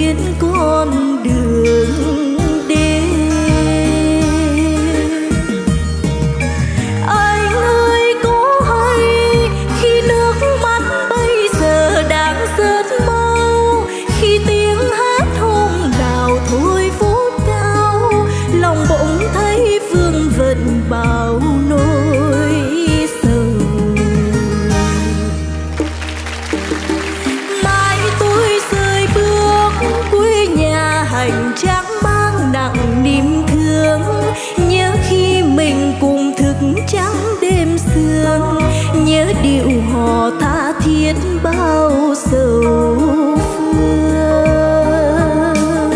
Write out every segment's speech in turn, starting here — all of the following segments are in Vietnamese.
biến con đường đến. Anh ơi có hay khi nước mắt bây giờ đang rớt mau, khi tiếng hát hôm nào thôi phút cao, lòng bỗng thấy vương vẩn bao nỗi sầu. Mai tôi rời bước quê nhà hành trang mang nặng niềm thương, nhớ khi mình cùng thức trắng đêm sương, nhớ điệu hò tha thiết bao sầu phương.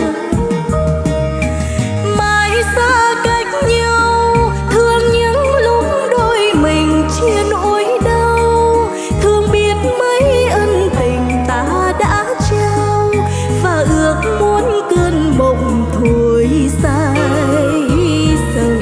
Mai xa cách nhau thương những lúc đôi mình chia nỗi đau, thương biết mấy ân tình ta đã trao, và ước muốn cơn mộng thôi say sầu.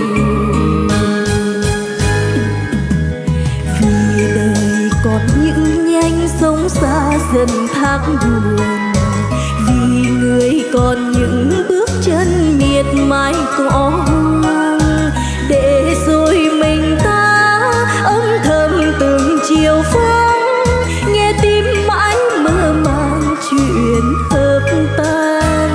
Vì đời còn những nhanh sống xa dần tháng buồn, vì người còn những bước chân miệt mài cỏ hoang, để rồi mình ta âm thầm từng chiều vắng, nghe tim mãi mơ màng chuyện hợp tan.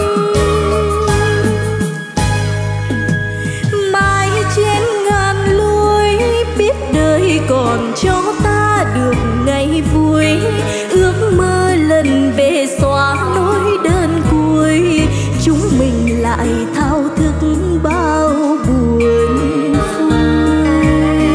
Mai trên ngàn lối biết đời còn cho ta được ngày vui, ước mơ lần về xóa nỗi đơn cuối, chúng mình lại thao thức bao buồn vui.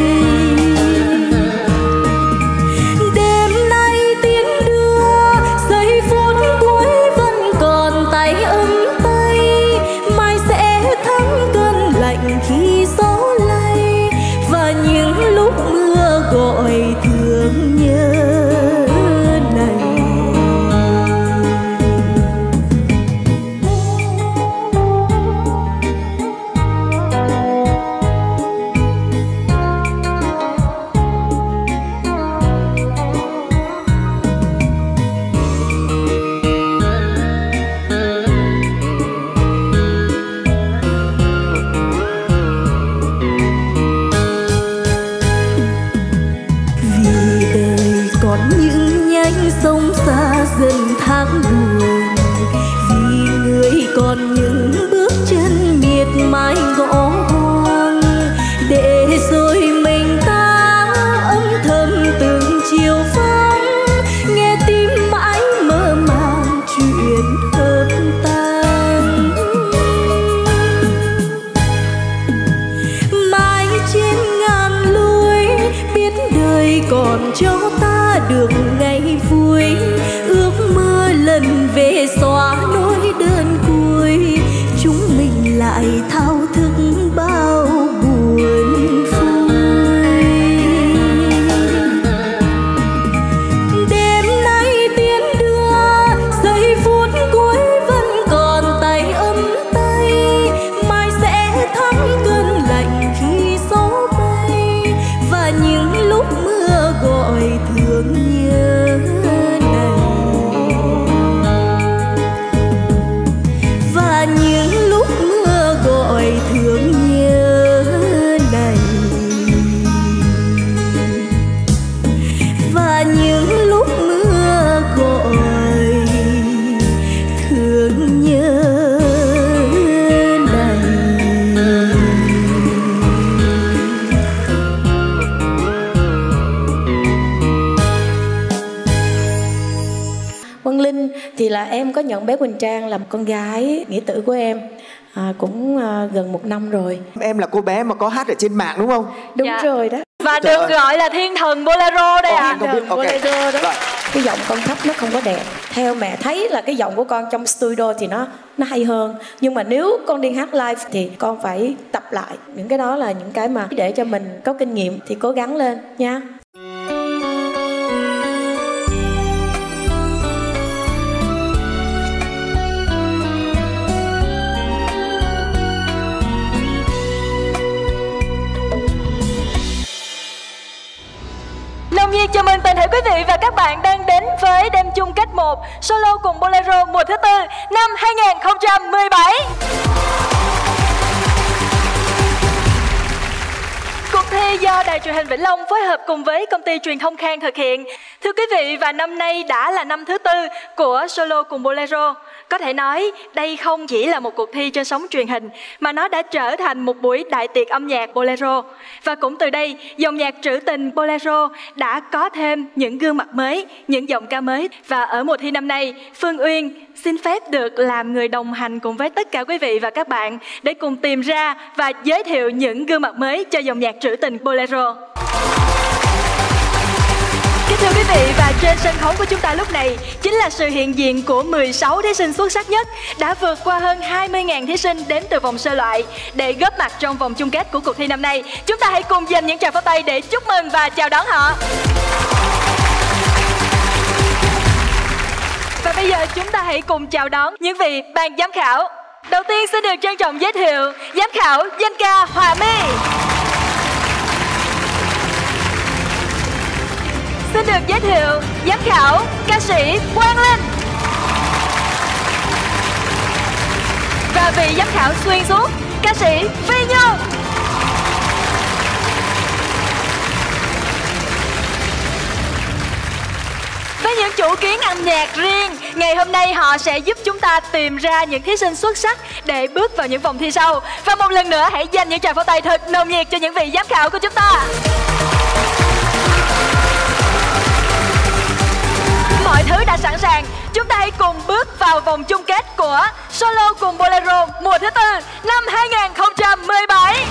Đêm nay tiến đưa giây phút cuối vẫn còn tay ấm tay, mai sẽ thắng cơn lạnh khi gió lay, và những lúc mưa gọi thương nhớ này. Vì đời còn những nhánh sông xa dần tháng buồn, vì người còn những bước chân miệt mài gõ hoang, để rồi mình ta âm thầm từng chiều vắng, nghe tim mãi mơ màng chuyện hợp tan. Mai trên ngàn lối biết đời còn cho ta được ngày vui, ước mơ lần về xóa nỗi đơn cuối, chúng mình lại thao thức bao buồn vui. Đêm nay tiến đưa giây phút cuối vẫn còn tay ấm tay, mai sẽ thắng cơn lạnh khi gió bay, và những lúc mưa gọi thương nhớ này. Và những lúc mưa gọi thương nhớ này. Và những lúc mưa gọi thương nhớ này. Quang Linh thì là em có nhận bé Quỳnh Trang làm con gái nghĩa tử của em cũng gần 1 năm rồi. Em là cô bé mà có hát ở trên mạng đúng không? Đúng rồi đó. Và Trời được ơi. gọi là thiên thần bolero đây ạ. Không biết, ok. Bolero đó. Rồi. Cái giọng con thấp nó không có đẹp. Theo mẹ thấy là cái giọng của con trong studio thì nó hay hơn. Nhưng mà nếu con đi hát live thì con phải tập lại. Những cái đó là những cái mà để cho mình có kinh nghiệm thì cố gắng lên nha. Nông Nhi chào mừng toàn thể quý vị và các bạn đang đến với đêm chung kết 1 solo cùng Bolero mùa thứ tư năm 2017. Cuộc thi do Đài Truyền hình Vĩnh Long phối hợp cùng với công ty truyền thông Khang thực hiện. Thưa quý vị, và năm nay đã là năm thứ tư của solo cùng Bolero. Có thể nói đây không chỉ là một cuộc thi trên sóng truyền hình mà nó đã trở thành một buổi đại tiệc âm nhạc Bolero. Và cũng từ đây, dòng nhạc trữ tình Bolero đã có thêm những gương mặt mới, những giọng ca mới. Và ở mùa thi năm nay, Phương Uyên xin phép được làm người đồng hành cùng với tất cả quý vị và các bạn để cùng tìm ra và giới thiệu những gương mặt mới cho dòng nhạc trữ tình Bolero. Kính thưa quý vị, và trên sân khấu của chúng ta lúc này chính là sự hiện diện của 16 thí sinh xuất sắc nhất đã vượt qua hơn 20.000 thí sinh đến từ vòng sơ loại để góp mặt trong vòng chung kết của cuộc thi năm nay. Chúng ta hãy cùng dành những tràng pháo tay để chúc mừng và chào đón họ. Và bây giờ chúng ta hãy cùng chào đón những vị ban giám khảo. Đầu tiên xin được trân trọng giới thiệu giám khảo danh ca Hòa My. Xin được giới thiệu giám khảo ca sĩ Quang Linh. Và vị giám khảo xuyên suốt ca sĩ Phi Nhung. Với những chủ kiến âm nhạc riêng, ngày hôm nay họ sẽ giúp chúng ta tìm ra những thí sinh xuất sắc để bước vào những vòng thi sau. Và một lần nữa hãy dành những tràng pháo tay thật nồng nhiệt cho những vị giám khảo của chúng ta. Mọi thứ đã sẵn sàng, chúng ta hãy cùng bước vào vòng chung kết của solo cùng Bolero mùa thứ tư năm 2017.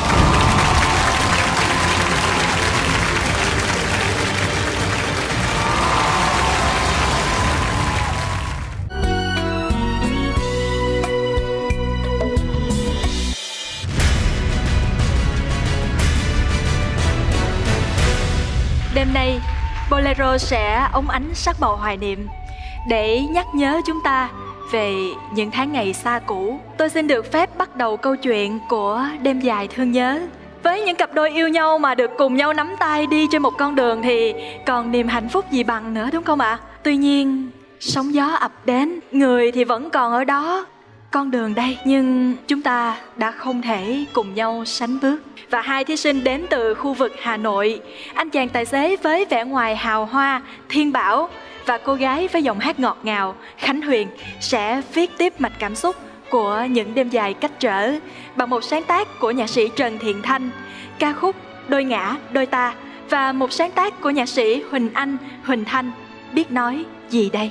Đêm nay, Bolero sẽ óng ánh sắc màu hoài niệm để nhắc nhớ chúng ta về những tháng ngày xa cũ. Tôi xin được phép bắt đầu câu chuyện của đêm dài thương nhớ. Với những cặp đôi yêu nhau mà được cùng nhau nắm tay đi trên một con đường thì còn niềm hạnh phúc gì bằng nữa, đúng không ạ? Tuy nhiên, sóng gió ập đến, người thì vẫn còn ở đó, con đường đây, nhưng chúng ta đã không thể cùng nhau sánh bước. Và hai thí sinh đến từ khu vực Hà Nội, anh chàng tài xế với vẻ ngoài hào hoa, Thiên Bảo, và cô gái với giọng hát ngọt ngào, Khánh Huyền, sẽ viết tiếp mạch cảm xúc của những đêm dài cách trở bằng một sáng tác của nhạc sĩ Trần Thiện Thanh, ca khúc Đôi Ngã Đôi Ta, và một sáng tác của nhạc sĩ Huỳnh Anh, Huỳnh Thanh, Biết Nói Gì Đây.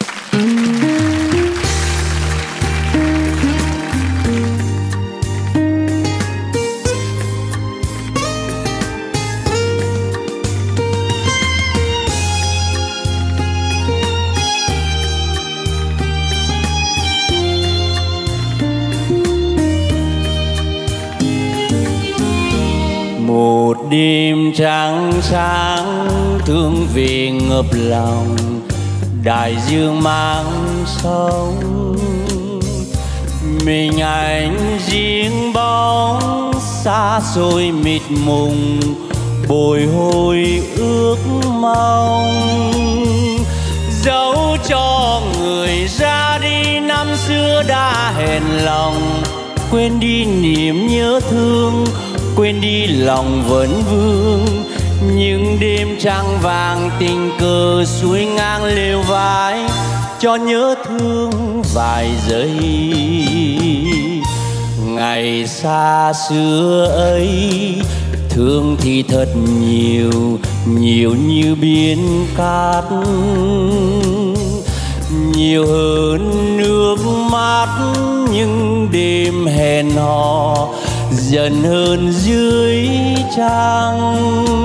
Một đêm trắng sáng thương về ngập lòng, đại dương mang sóng, mình anh riêng bóng xa xôi mịt mùng, bồi hồi ước mong. Dẫu cho người ra đi năm xưa đã hẹn lòng, quên đi niềm nhớ thương, quên đi lòng vẫn vương. Những đêm trăng vàng tình cờ xuôi ngang lều vai, cho nhớ thương vài giây. Ngày xa xưa ấy thương thì thật nhiều, nhiều như biển cát, nhiều hơn nước mắt những đêm hẹn hò, dần hơn dưới trăng.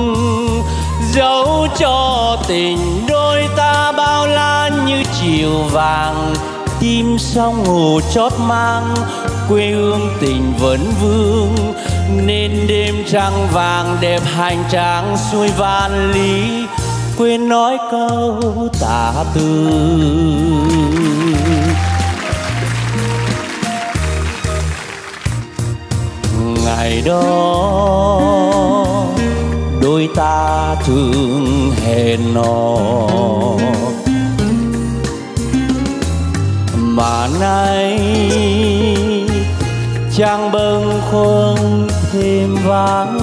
Dẫu cho tình đôi ta bao la như chiều vàng, tim sông hồ chót mang, quê hương tình vẫn vương. Nên đêm trăng vàng đẹp hành trang xuôi van lý, quên nói câu tả từ. Ngày đó đôi ta thường hẹn hò, nay chẳng bâng khuâng thêm vắng.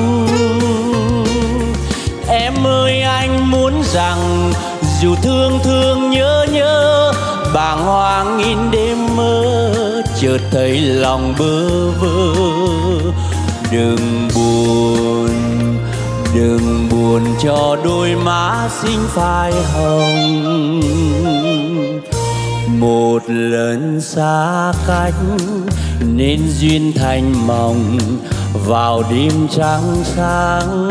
Em ơi anh muốn rằng dù thương thương nhớ nhớ, bàng hoàng in đêm mơ, chợt thấy lòng bơ vơ. Đừng buồn, đừng buồn cho đôi má xinh phai hồng. Một lần xa cách nên duyên thành mộng, vào đêm trắng sáng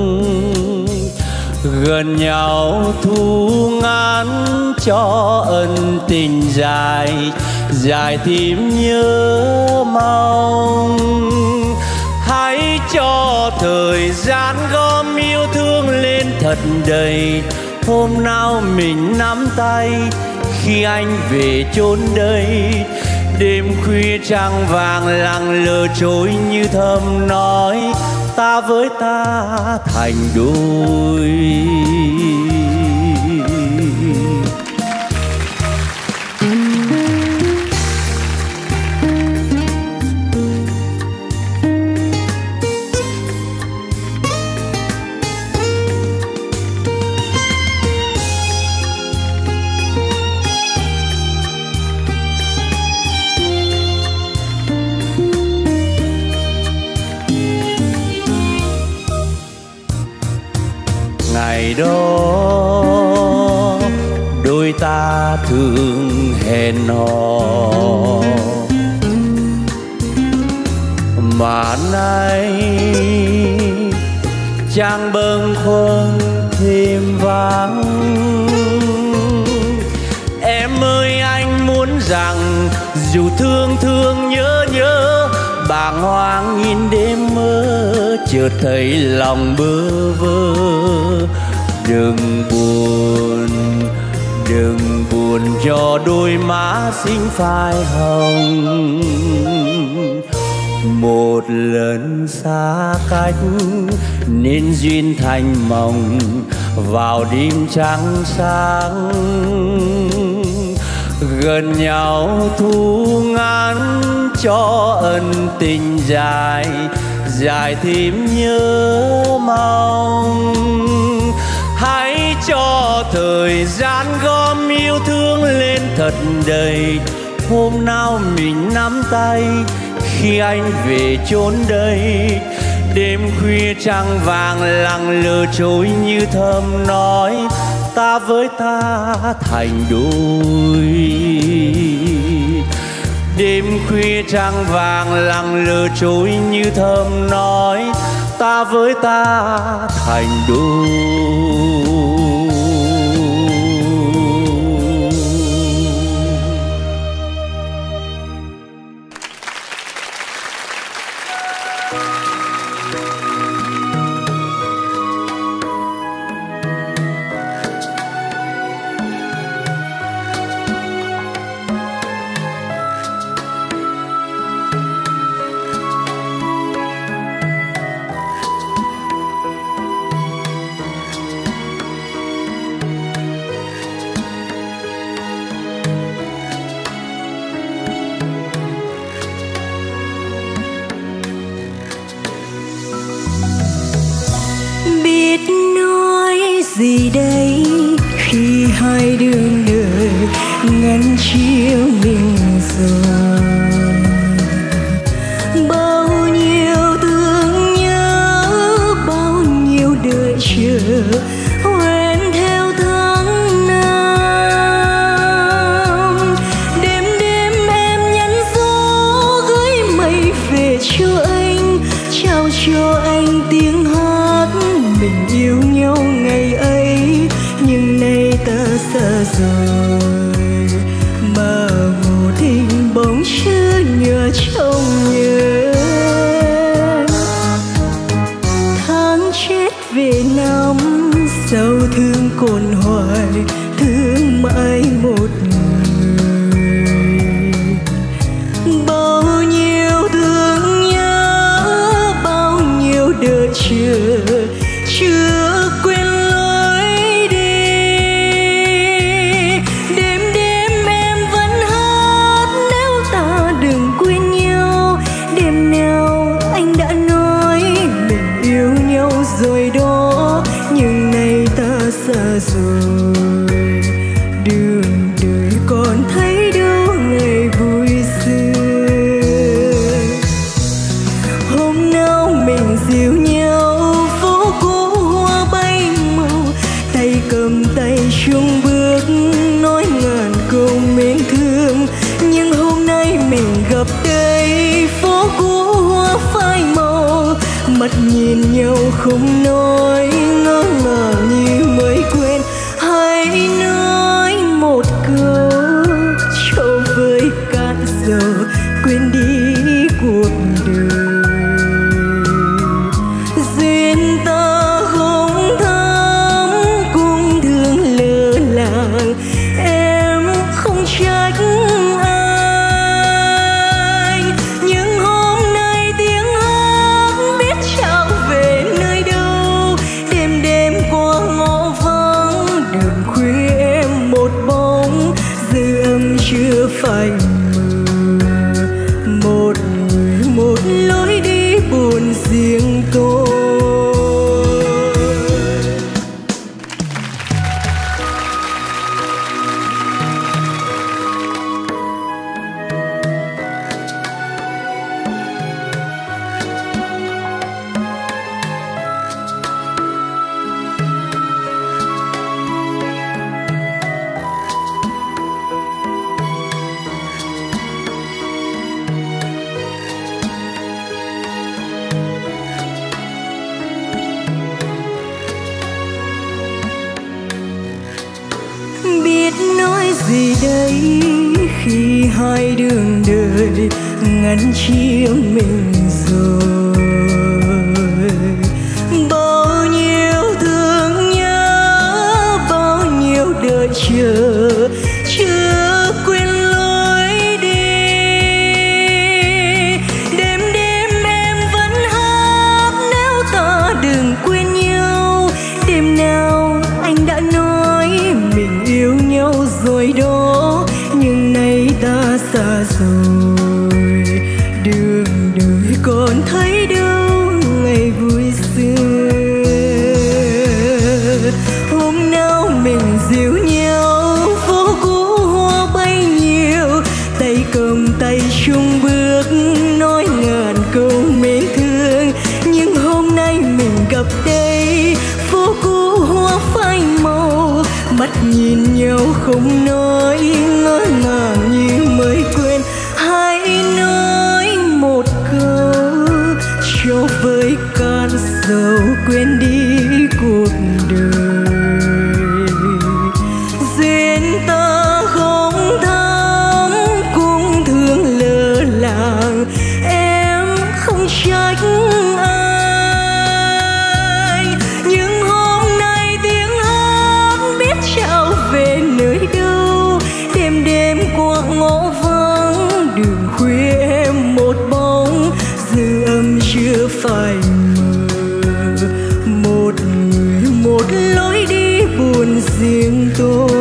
gần nhau thu ngắn cho ân tình dài dài thêm nhớ mong. Hãy cho thời gian gom yêu thương lên thật đầy, hôm nào mình nắm tay khi anh về chốn đây. Đêm khuya trăng vàng lặng lờ trôi như thầm nói, ta với ta thành đôi. Ngày đó đôi ta thường hẹn hò, mà nay chẳng bâng khuâng thêm vắng. Em ơi anh muốn rằng dù thương thương nhớ nhớ, bàng hoàng in đêm mơ, chợt thấy lòng bơ vơ. Đừng buồn, đừng buồn cho đôi má xinh phai hồng. Một lần xa cách nên duyên thành mộng, vào đêm trắng sáng gần nhau thu ngắn cho ân tình dài dài thêm nhớ mong. Hãy cho thời gian gom yêu thương lên thật đầy, hôm nào mình nắm tay khi anh về chốn đây. Đêm khuya trăng vàng lặng lờ trôi như thầm nói, ta với ta thành đôi. Đêm khuya trăng vàng lặng lờ trôi như thầm nói, ta với ta thành đôi. Gì đây khi hai đường đời ngăn chia mình rồi. Bao nhiêu thương nhớ, bao nhiêu đợi chờ, quên theo tháng năm. Đêm đêm em nhắn gió gửi mây về cho anh, trao cho anh tiếng hát mình yêu nhau ngày ấy. Nhưng nay ta xa rồi, mà vô tình bóng chưa nhớ trong nhớ. Tháng chết về năm, sao thương còn hoài, thương mãi một người. Bao nhiêu thương nhớ, bao nhiêu đợi chờ, chưa quên lối đi. Đêm đêm em vẫn hát gặp đây, phố cũ hoa phai màu, mắt nhìn nhau không nói, ngỡ ngàng như mới quen. Hãy nói một câu cho với cạn dầu, quên đi cuộc đời. Duyên ta không thắm cũng thương lỡ làng, em không trách ai. Nhưng hôm nay tiếng hát biết trao về nơi đâu, đêm đêm qua ngõ vắng đường khuya em một bóng, dư âm chưa phai mờ. Một người một lối đi buồn riêng tôi. Biết nói gì đây khi hai đường đời ngăn chia mình rồi. Bao nhiêu thương nhớ, bao nhiêu đợi chờ, chưa quên lối đi. Đêm đêm em vẫn hát nếu ta đừng quên nhau. Đêm nào anh đã nói mình yêu nhau rồi đó, nhưng nay ta xa rồi. Đường đời còn thấy đâu ngày vui xưa. Hôm nào mình dìu nhau phố cũ hoa bay nhiều, tay cầm tay chung bước nói ngàn câu mến thương. Nhưng hôm nay mình gặp đây, phố cũ hoa phai màu, mắt nhìn nhau không nói, ngỡ ngàng như mới quên. Hãy nói một câu cho với cạn dầu, quên đi cuộc đời. Duyên ta không thắm cũng thương lỡ làng, em không trách ai. Nhưng hôm nay tiếng hát biết trao về nơi đâu, đêm đêm qua ngõ vắng đường khuya em một bóng, dư âm chưa phai mờ. Một người một lối đi buồn riêng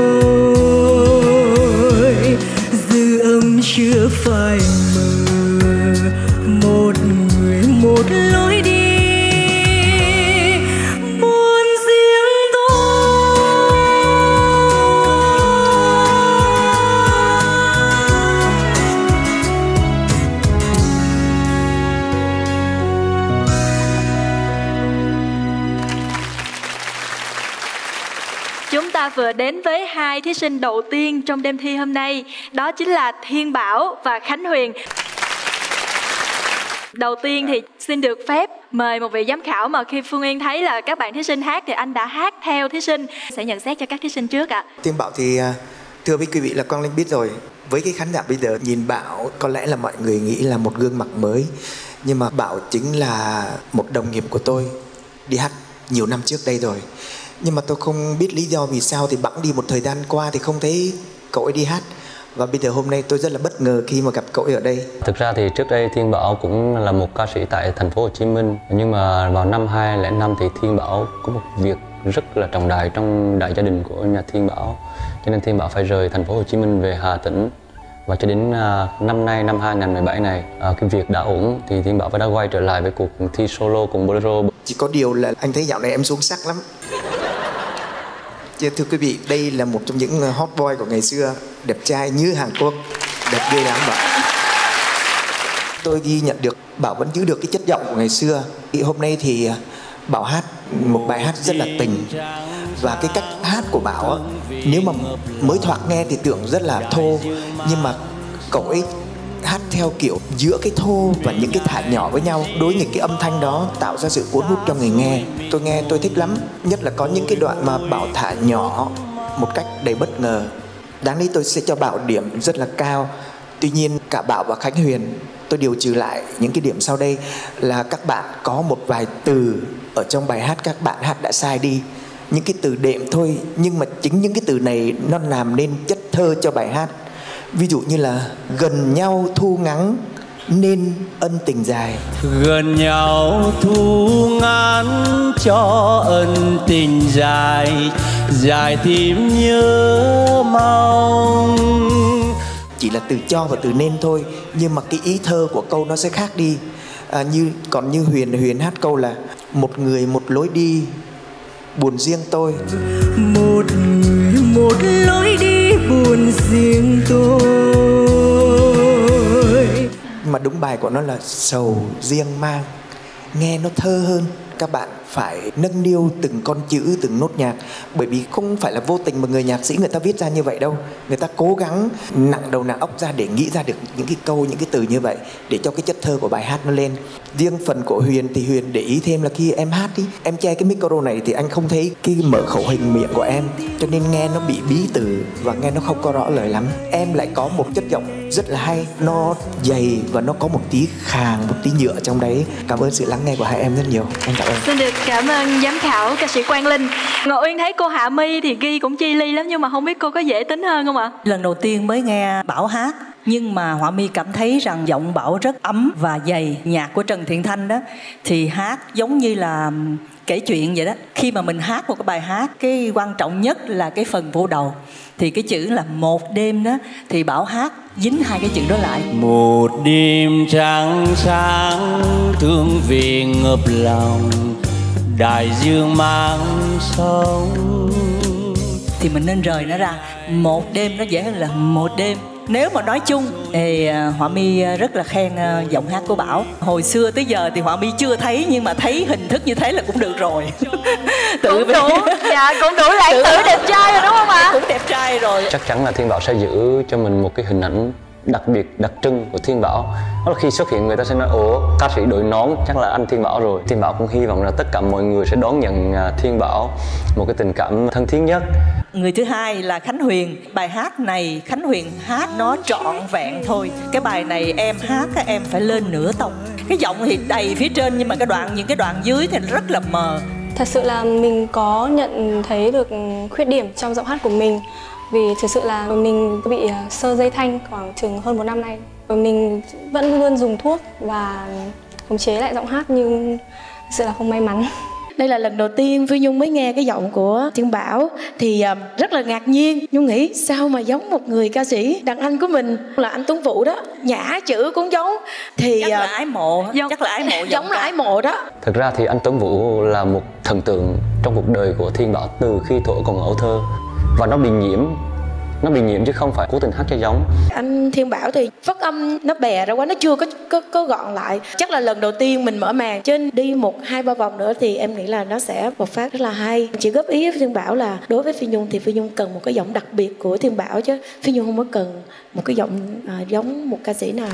tôi, dư âm chưa phai mờ. Một người một lối đi buồn riêng tôi. Chúng ta vừa đến với hai thí sinh đầu tiên trong đêm thi hôm nay, đó chính là Thiên Bảo và Khánh Huyền. Đầu tiên thì xin được phép mời một vị giám khảo mà khi Phương Uyên thấy là các bạn thí sinh hát thì anh đã hát theo thí sinh, sẽ nhận xét cho các thí sinh trước ạ. Thiên Bảo thì thưa với quý vị là Quang Linh biết rồi, với cái khán giả bây giờ nhìn Bảo có lẽ là mọi người nghĩ là một gương mặt mới, nhưng mà Bảo chính là một đồng nghiệp của tôi đi hát nhiều năm trước đây rồi. Nhưng mà tôi không biết lý do vì sao thì bẵng đi một thời gian qua thì không thấy cậu ấy đi hát. Và bây giờ hôm nay tôi rất là bất ngờ khi mà gặp cậu ấy ở đây. Thực ra thì trước đây Thiên Bảo cũng là một ca sĩ tại thành phố Hồ Chí Minh, nhưng mà vào năm 2005 thì Thiên Bảo có một việc rất là trọng đại trong đại gia đình của nhà Thiên Bảo, cho nên Thiên Bảo phải rời thành phố Hồ Chí Minh về Hà Tĩnh. Và cho đến năm nay, năm 2017 này, cái việc đã ổn thì Thiên Bảo đã quay trở lại với cuộc thi solo cùng Bolero. Chỉ có điều là anh thấy dạo này em xuống sắc lắm. Thưa quý vị, đây là một trong những hot boy của ngày xưa, đẹp trai như Hàn Quốc, đẹp ghê lắm Bảo. Tôi ghi nhận được Bảo vẫn giữ được cái chất giọng của ngày xưa. Hôm nay thì Bảo hát một bài hát rất là tình, và cái cách hát của Bảo nếu mà mới thoạt nghe thì tưởng rất là thô, nhưng mà cậu ấy hát theo kiểu giữa cái thô và những cái thả nhỏ với nhau, đối nghịch cái âm thanh đó tạo ra sự cuốn hút cho người nghe. Tôi thích lắm, nhất là có những cái đoạn mà Bảo thả nhỏ một cách đầy bất ngờ. Đáng lý tôi sẽ cho Bảo điểm rất là cao. Tuy nhiên cả Bảo và Khánh Huyền tôi điều trừ lại những cái điểm sau đây là các bạn có một vài từ ở trong bài hát các bạn hát đã sai đi. Những cái từ đệm thôi, nhưng mà chính những cái từ này nó làm nên chất thơ cho bài hát. Ví dụ như là gần nhau thu ngắn nên ân tình dài. Gần nhau thu ngắn cho ân tình dài, dài thêm nhớ mong. Chỉ là từ cho và từ nên thôi, nhưng mà cái ý thơ của câu nó sẽ khác đi. Còn như Huyền hát câu là một người một lối đi buồn riêng tôi. Một người một lối đi buồn riêng tôi. Mà đúng bài của nó là sầu riêng mang, nghe nó thơ hơn. Các bạn phải nâng niu từng con chữ, từng nốt nhạc. Bởi vì không phải là vô tình mà người nhạc sĩ người ta viết ra như vậy đâu. Người ta cố gắng nặng đầu nặng óc ra để nghĩ ra được những cái câu, những cái từ như vậy, để cho cái chất thơ của bài hát nó lên. Riêng phần của Huyền thì Huyền để ý thêm là khi em hát đi, em che cái micro này thì anh không thấy cái mở khẩu hình miệng của em, cho nên nghe nó bị bí từ và nghe nó không có rõ lời lắm. Em lại có một chất giọng rất là hay, nó dày và nó có một tí khàn, một tí nhựa trong đấy. Cảm ơn sự lắng nghe của hai em rất nhiều. Em cảm ơn. Xin được cảm ơn giám khảo ca sĩ Quang Linh. Ngọc Uyên thấy cô Hạ My thì ghi cũng chi ly lắm, nhưng mà không biết cô có dễ tính hơn không ạ? Lần đầu tiên mới nghe Bảo hát, nhưng mà Họa My cảm thấy rằng giọng Bảo rất ấm và dày. Nhạc của Trần Thiện Thanh đó thì hát giống như là kể chuyện vậy đó. Khi mà mình hát một cái bài hát, cái quan trọng nhất là cái phần vô đầu. Thì cái chữ là một đêm đó, thì Bảo hát dính hai cái chữ đó lại. Một đêm trắng sáng thương về ngập lòng, đại dương mang sông. Thì mình nên rời nó ra. Một đêm nó dễ hơn là một đêm. Nếu mà nói chung thì Họa My rất là khen giọng hát của Bảo. Hồi xưa tới giờ thì Họa My chưa thấy, nhưng mà thấy hình thức như thế là cũng được rồi. Cũng đủ, dạ cũng đủ lãng tử đẹp trai rồi đúng không ạ? Cũng đẹp trai rồi. Chắc chắn là Thiên Bảo sẽ giữ cho mình một cái hình ảnh đặc biệt, đặc trưng của Thiên Bảo. Đó là khi xuất hiện người ta sẽ nói ủa, ca sĩ đội nón chắc là anh Thiên Bảo rồi. Thiên Bảo cũng hy vọng là tất cả mọi người sẽ đón nhận Thiên Bảo một cái tình cảm thân thiết nhất. Người thứ hai là Khánh Huyền. Bài hát này Khánh Huyền hát nó trọn vẹn thôi. Cái bài này em hát em phải lên nửa tông. Cái giọng thì đầy phía trên, nhưng mà những cái đoạn dưới thì rất là mờ. Thật sự là mình có nhận thấy được khuyết điểm trong giọng hát của mình. Vì thực sự là mình bị xơ dây thanh khoảng chừng hơn 1 năm nay. Mình vẫn luôn dùng thuốc và khống chế lại giọng hát, nhưng thực sự là không may mắn. Đây là lần đầu tiên Phi Nhung mới nghe cái giọng của Thiên Bảo thì rất là ngạc nhiên. Nhung nghĩ sao mà giống một người ca sĩ đàn anh của mình là anh Tuấn Vũ đó, nhả chữ cũng giống. Thì chắc là ái mộ, chắc là ái mộ, giống là ái mộ đó. Thực ra thì anh Tuấn Vũ là một thần tượng trong cuộc đời của Thiên Bảo từ khi thuở còn ấu thơ, và nó bị nhiễm chứ không phải cố tình hát cho giống. Anh Thiên Bảo thì phát âm nó bè ra quá, nó chưa có gọn lại. Chắc là lần đầu tiên mình mở màn, trên đi 1-2-3 vòng nữa thì em nghĩ là nó sẽ bộc phát rất là hay. Chỉ góp ý với Thiên Bảo là đối với Phi Nhung thì Phi Nhung cần một cái giọng đặc biệt của Thiên Bảo, chứ Phi Nhung không có cần một cái giọng giống một ca sĩ nào.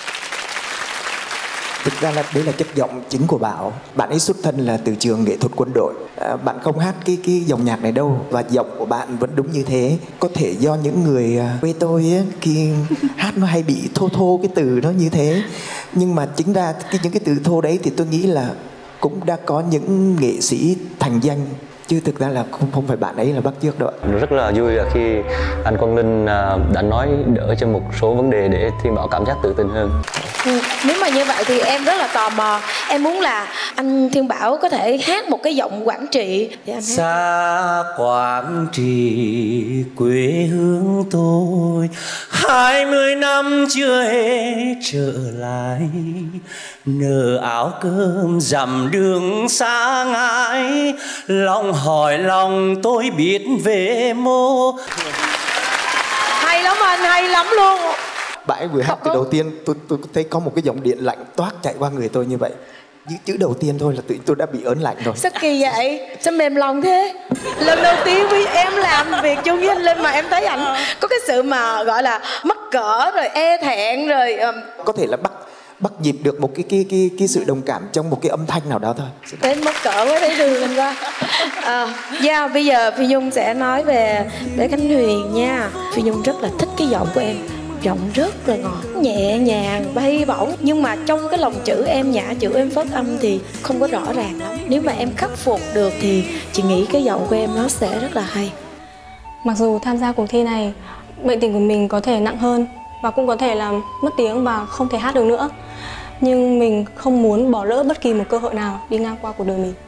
Thực ra là đấy là chất giọng chính của Bảo. Bạn ấy xuất thân là từ trường nghệ thuật quân đội. Bạn không hát cái dòng nhạc này đâu. Và giọng của bạn vẫn đúng như thế. Có thể do những người quê tôi ấy, khi hát nó hay bị thô cái từ nó như thế. Nhưng mà chính ra những cái từ thô đấy thì tôi nghĩ là cũng đã có những nghệ sĩ thành danh, chứ thực ra là không phải bạn ấy là bắt chước đâu. Rất là vui là khi anh Quang Linh đã nói đỡ cho một số vấn đề để Thiên Bảo cảm giác tự tin hơn. Nếu mà như vậy thì em rất là tò mò. Em muốn là anh Thiên Bảo có thể hát một cái giọng Quảng Trị thì anh hát. Xa Quảng Trị quê hương tôi, 20 năm chưa hề trở lại, nở áo cơm dặm đường xa ngãi, lòng hỏi lòng tôi biết về mô. Hay lắm anh, hay lắm luôn. Bạn ấy vừa hát từ đầu tiên tôi thấy có một cái dòng điện lạnh toát chạy qua người tôi như vậy. Những chữ đầu tiên thôi là tôi đã bị ớn lạnh rồi. Sao kỳ vậy? Sao mềm lòng thế? Lần đầu tiên với em làm việc chung với anh Linh mà em thấy ảnh có cái sự mà gọi là mắc cỡ rồi e thẹn rồi có thể là bắt nhịp được một cái sự đồng cảm trong một cái âm thanh nào đó thôi. Đến mắc cỡ mới thấy đường lên qua. Bây giờ Phi Nhung sẽ nói về bé Khánh Huyền nha. Phi Nhung rất là thích cái giọng của em. Giọng rất là ngọt, nhẹ nhàng, bay bổng. Nhưng mà trong cái lòng chữ em nhã, chữ em phát âm thì không có rõ ràng lắm. Nếu mà em khắc phục được thì chị nghĩ cái giọng của em nó sẽ rất là hay. Mặc dù tham gia cuộc thi này, bệnh tình của mình có thể nặng hơn và cũng có thể là mất tiếng và không thể hát được nữa, nhưng mình không muốn bỏ lỡ bất kỳ một cơ hội nào đi ngang qua cuộc đời mình.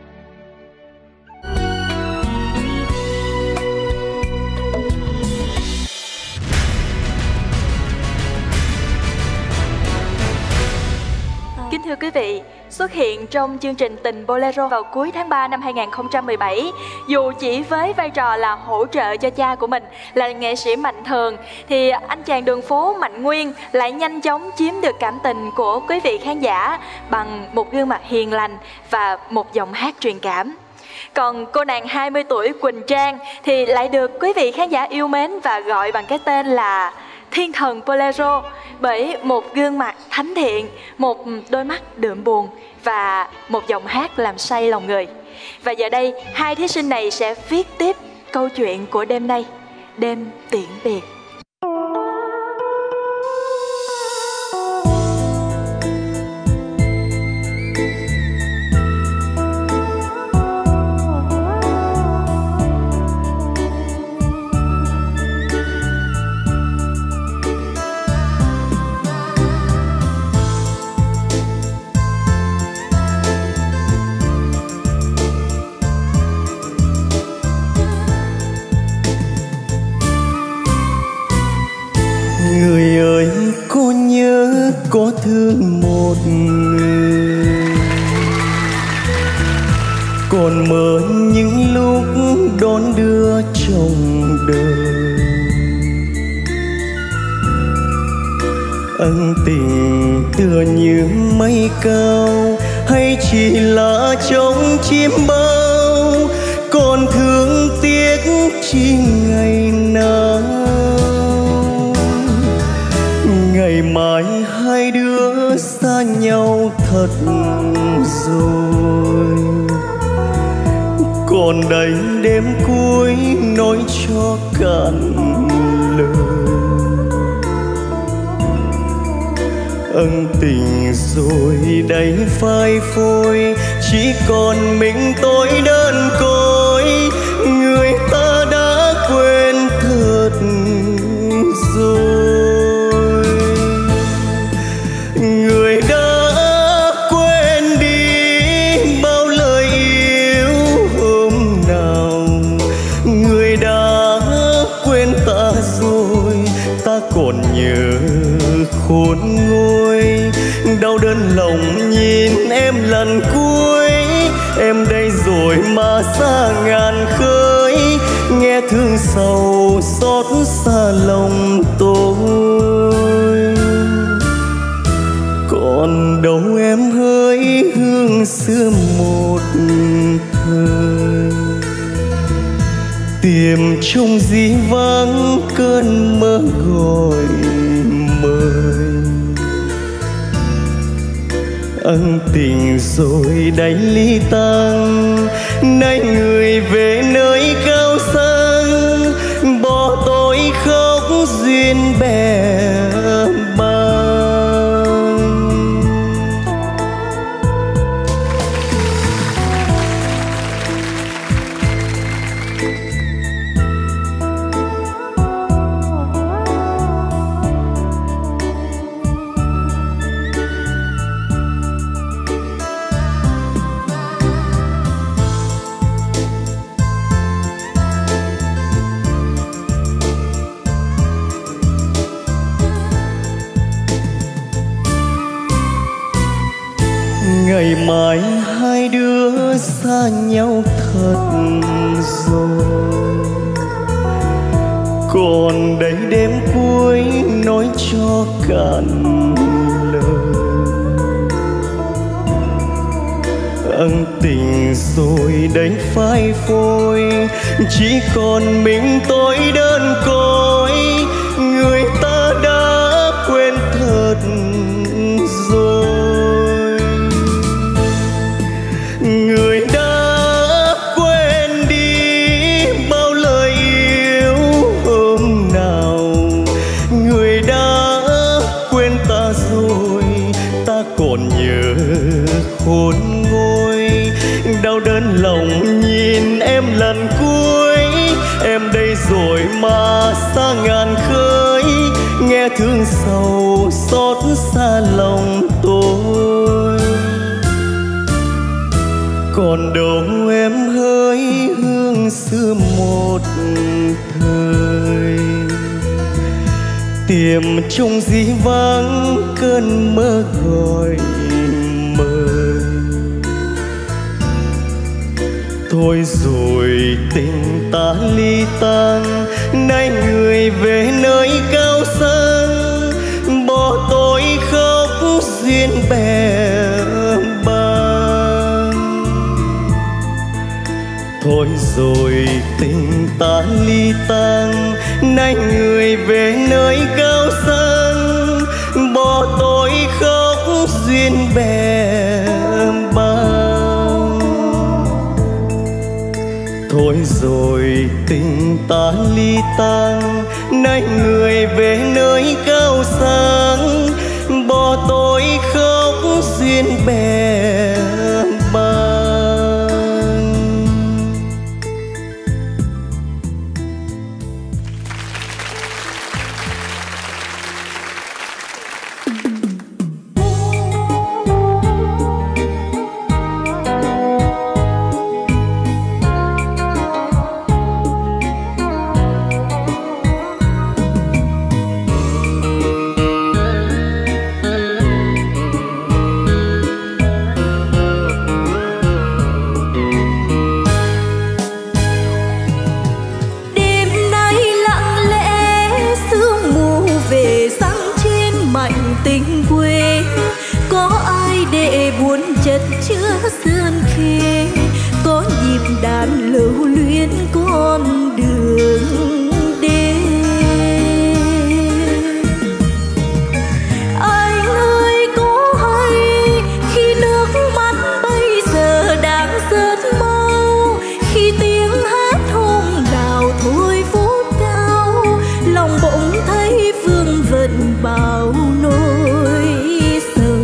Kính thưa quý vị, xuất hiện trong chương trình Tình Bolero vào cuối tháng 3 năm 2017, dù chỉ với vai trò là hỗ trợ cho cha của mình là nghệ sĩ Mạnh Thường, thì anh chàng đường phố Mạnh Nguyên lại nhanh chóng chiếm được cảm tình của quý vị khán giả bằng một gương mặt hiền lành và một giọng hát truyền cảm. Còn cô nàng 20 tuổi Quỳnh Trang thì lại được quý vị khán giả yêu mến và gọi bằng cái tên là Thiên thần Bolero, bởi một gương mặt thánh thiện, một đôi mắt đượm buồn và một giọng hát làm say lòng người. Và giờ đây, hai thí sinh này sẽ viết tiếp câu chuyện của đêm nay, đêm tiễn biệt. Người ơi, có nhớ có thương một người, còn mơ những lúc đón đưa chồng đời. Ân tình tựa như mây cao, hay chỉ là trong chim bao, còn thương tiếc chỉ ngày nào. Ngày mai hai đứa xa nhau thật rồi, còn đây đêm cuối nói cho cạn lời. Ân tình rồi đành phai phôi, chỉ còn mình tôi đơn côi. Người ta đã quên thật rồi, người đã quên đi bao lời yêu hôm nào. Người đã quên ta rồi, ta còn nhớ khôn nguôi. Đau đớn lòng nhìn em lần cuối, em đây rồi mà xa ngàn khơi. Nghe thương sầu xót xa lòng tôi, còn đâu em hỡi hương xưa một thời. Tìm trong dĩ vãng cơn mơ gọi mời. Ân tình rồi đánh ly tan, nay người về nơi cao sang. Bỏ tôi khóc duyên bè bang. Ngày mai hai đứa xa nhau thật rồi, còn đây đêm cuối nói cho cạn lời. nặng tình rồi đành phai phôi, chỉ còn mình tôi đơn côi. Người ta đã quên thật rồi, người đã quên đi bao lời yêu hôm nào. Người đã quên ta rồi, ta còn nhớ khôn nguôi. Đau đớn lòng nhìn em lần cuối, em đây rồi mà xa ngàn khơi. Nghe thương sầu xót xa lòng tôi, còn đâu em hỡi hương xưa một thời. Tiềm trong dĩ vãng cơn mơ gọi mời. Thôi rồi tình ta ly tan, nay người về nơi cao sang, bỏ tôi khóc duyên bè bàng. Thôi rồi tình ta ly tan, nay người về nơi cao sang, bỏ tôi khóc duyên bè bàng. Thôi rồi tình ta ly tan, nay người về nơi cao sang, bỏ tôi khóc duyên bè bàng. Tình quê có ai để buồn chất chứa sơn khê, có nhịp đàn lưu luyến con đường đêm. Anh ơi có hay khi nước mắt bây giờ đang rớt mau, khi tiếng hát hôm nào thôi phút cao, lòng bỗng thấy vương vần bao nỗi sầu.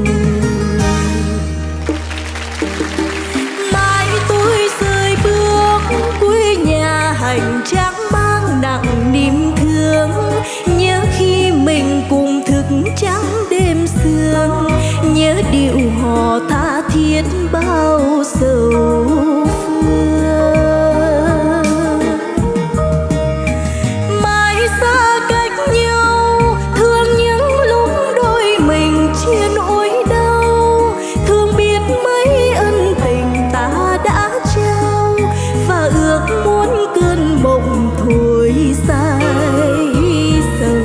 Mai tôi rời bước quê nhà, hành trang mang nặng niềm thương, nhớ khi mình cùng thức trắng đêm sương, nhớ điệu hò tha thiết bao sầu phương. Mai xa cách nhau, thương những lúc đôi mình chia nỗi đau, thương biết mấy ân tình ta đã trao, và ước muốn cơn mộng thôi say sầu.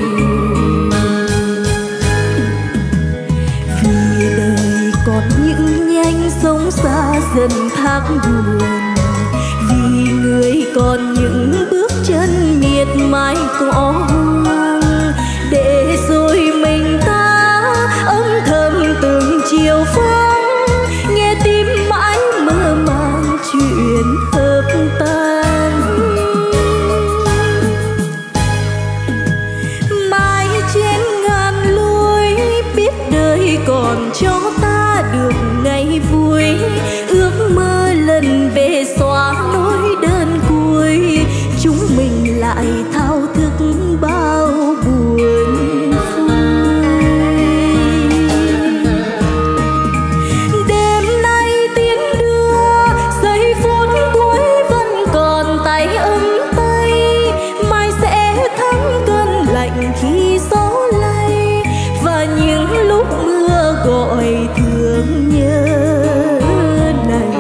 Vì đời còn những nhánh sông xa dần tháng buồn, vì người còn những bước chân miệt mài cỏ hoang, để rồi mình ta âm thầm từng chiều vắng, nghe tim mãi mơ màng chuyện hợp tan. Mãi trên ngàn lối biết đời còn cho ta được ngày vui, ước mơ lần về xóa nỗi đơn cuối, chúng mình lại thao thức bao buồn vui. Đêm nay tiến đưa giây phút cuối vẫn còn tay ấm tay, mai sẽ thấm cơn lạnh khi gió lay, và những lúc mưa gọi thương nhớ này.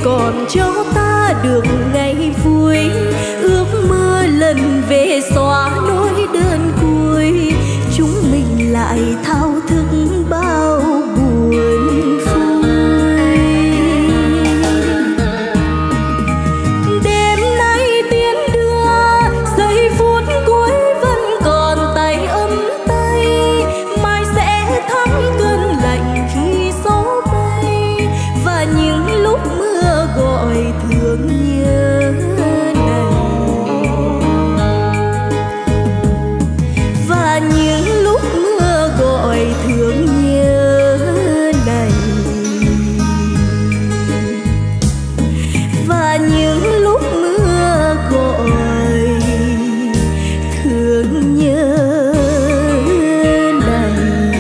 còn cho ta được ngày vui, ước mơ lần về xóa nỗi đơn cuối, chúng mình lại thao thức bao buồn vui. Đêm nay tiến đưa giây phút cuối vẫn còn tay ấm tay, mai sẽ thấm cơn lạnh khi gió bay, và những lúc mưa gọi thương nhớ này, và những lúc mưa gọi thương nhớ này, và những lúc mưa gọi thương nhớ này.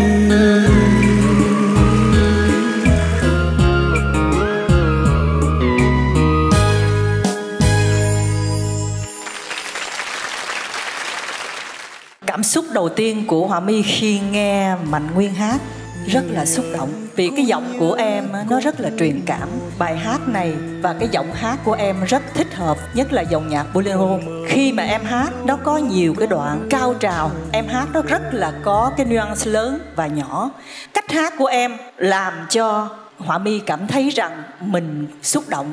Cảm xúc đầu tiên của Hòa My khi nghe Mạnh Nguyên hát rất là xúc động, vì cái giọng của em á, nó rất là truyền cảm. Bài hát này và cái giọng hát của em rất thích hợp, nhất là dòng nhạc bolero. Khi mà em hát nó có nhiều cái đoạn cao trào, em hát nó rất là có cái nuance lớn và nhỏ. Cách hát của em làm cho Hòa My cảm thấy rằng mình xúc động.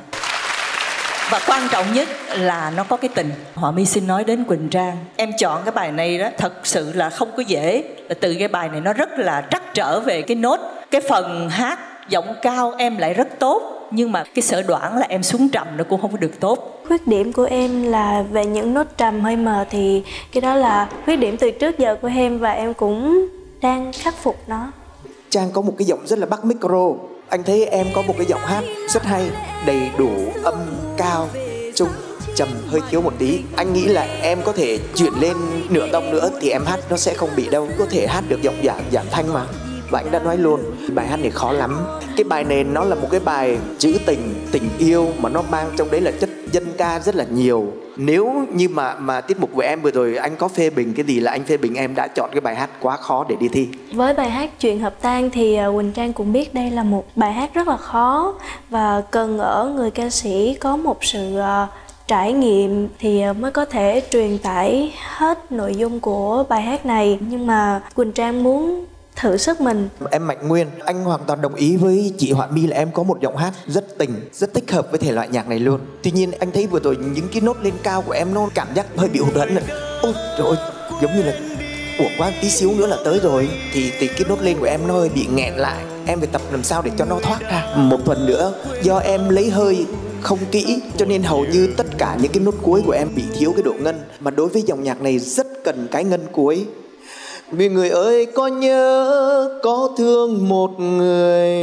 Và quan trọng nhất là nó có cái tình. Hòa My xin nói đến Quỳnh Trang. Em chọn cái bài này đó thật sự là không có dễ. Từ cái bài này nó rất là trắc trở về cái nốt. Cái phần hát giọng cao em lại rất tốt, nhưng mà cái sở đoạn là em xuống trầm nó cũng không có được tốt. Khuyết điểm của em là về những nốt trầm hơi mờ, thì cái đó là khuyết điểm từ trước giờ của em và em cũng đang khắc phục nó. Trang có một cái giọng rất là bắt micro. Anh thấy em có một cái giọng hát rất hay, đầy đủ âm, cao, trung, trầm, hơi thiếu một tí. Anh nghĩ là em có thể chuyển lên nửa tông nữa thì em hát nó sẽ không bị đâu. Có thể hát được giọng giảm thanh mà. Và anh đã nói luôn, bài hát này khó lắm. Cái bài này nó là một cái bài trữ tình, tình yêu, mà nó mang trong đấy là chất dân ca rất là nhiều. Nếu như mà tiết mục của em vừa rồi anh có phê bình cái gì là anh phê bình em đã chọn cái bài hát quá khó để đi thi. Với bài hát Chuyện Hợp Tan thì Quỳnh Trang cũng biết đây là một bài hát rất là khó, và cần ở người ca sĩ có một sự trải nghiệm thì mới có thể truyền tải hết nội dung của bài hát này. Nhưng mà Quỳnh Trang muốn thử sức mình. Em Mạnh Nguyên, anh hoàn toàn đồng ý với chị Hòa My là em có một giọng hát rất tình, rất thích hợp với thể loại nhạc này luôn. Tuy nhiên anh thấy vừa rồi những cái nốt lên cao của em nó cảm giác hơi bị hụt hẫng. Ôi trời ơi, giống như là ủa quá tí xíu nữa là tới rồi. Thì cái nốt lên của em nó hơi bị nghẹn lại. Em phải tập làm sao để cho nó thoát ra. Một phần nữa, do em lấy hơi không kỹ cho nên hầu như tất cả những cái nốt cuối của em bị thiếu cái độ ngân. Mà đối với dòng nhạc này rất cần cái ngân cuối. Vì người ơi có nhớ có thương một người,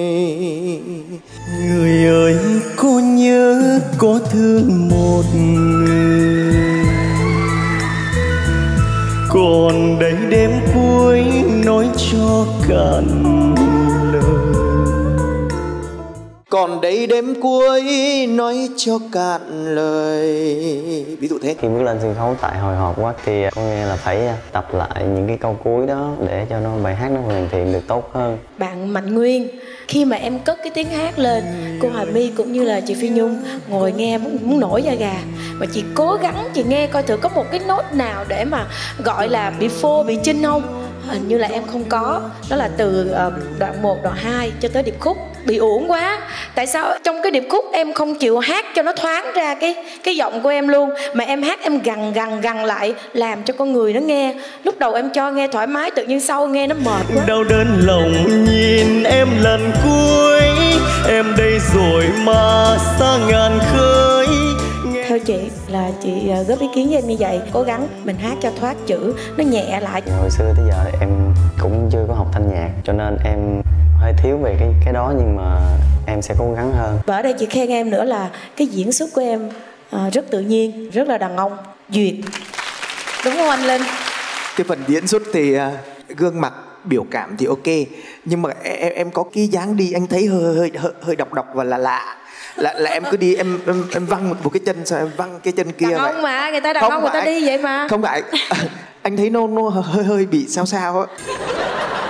người ơi có nhớ có thương một người, còn đây đêm cuối nói cho cạn lời, còn đây đêm cuối nói cho cạn lời. Ví dụ thế. Khi bước lên sân khấu tại hồi hộp quá thì có nghe là phải tập lại những cái câu cuối đó để cho nó bài hát nó hoàn thiện được tốt hơn. Bạn Mạnh Nguyên, khi mà em cất cái tiếng hát lên, cô Hòa My cũng như là chị Phi Nhung ngồi nghe muốn nổi da gà. Mà chị cố gắng chị nghe coi thử có một cái nốt nào để mà gọi là bị phô, bị chinh không. Hình như là em không có. Đó là từ đoạn 1, đoạn 2 cho tới điệp khúc. Bị uổng quá. Tại sao trong cái điệp khúc em không chịu hát cho nó thoáng ra cái giọng của em luôn, mà em hát em gằn lại, làm cho con người nó nghe. Lúc đầu em cho nghe thoải mái, tự nhiên sau nghe nó mệt quá. Đau đớn lòng nhìn em lần cuối, em đây rồi mà xa ngàn khơi. Theo chị là chị góp ý kiến với em như vậy, cố gắng mình hát cho thoát chữ, nó nhẹ lại. Hồi xưa tới giờ em cũng chưa có học thanh nhạc, cho nên em hơi thiếu về cái đó, nhưng mà em sẽ cố gắng hơn. Và ở đây chị khen em nữa là cái diễn xuất của em rất tự nhiên, rất là đàn ông, duyệt. Đúng không anh Linh? Cái phần diễn xuất thì gương mặt biểu cảm thì ok, nhưng mà em có cái dáng đi anh thấy hơi độc và lạ. Là em cứ đi em văng một cái chân, sao em văng cái chân kia. Đàn ông mà, người ta đàn ông người ta đi vậy mà. Không phải, anh thấy nó hơi bị sao á.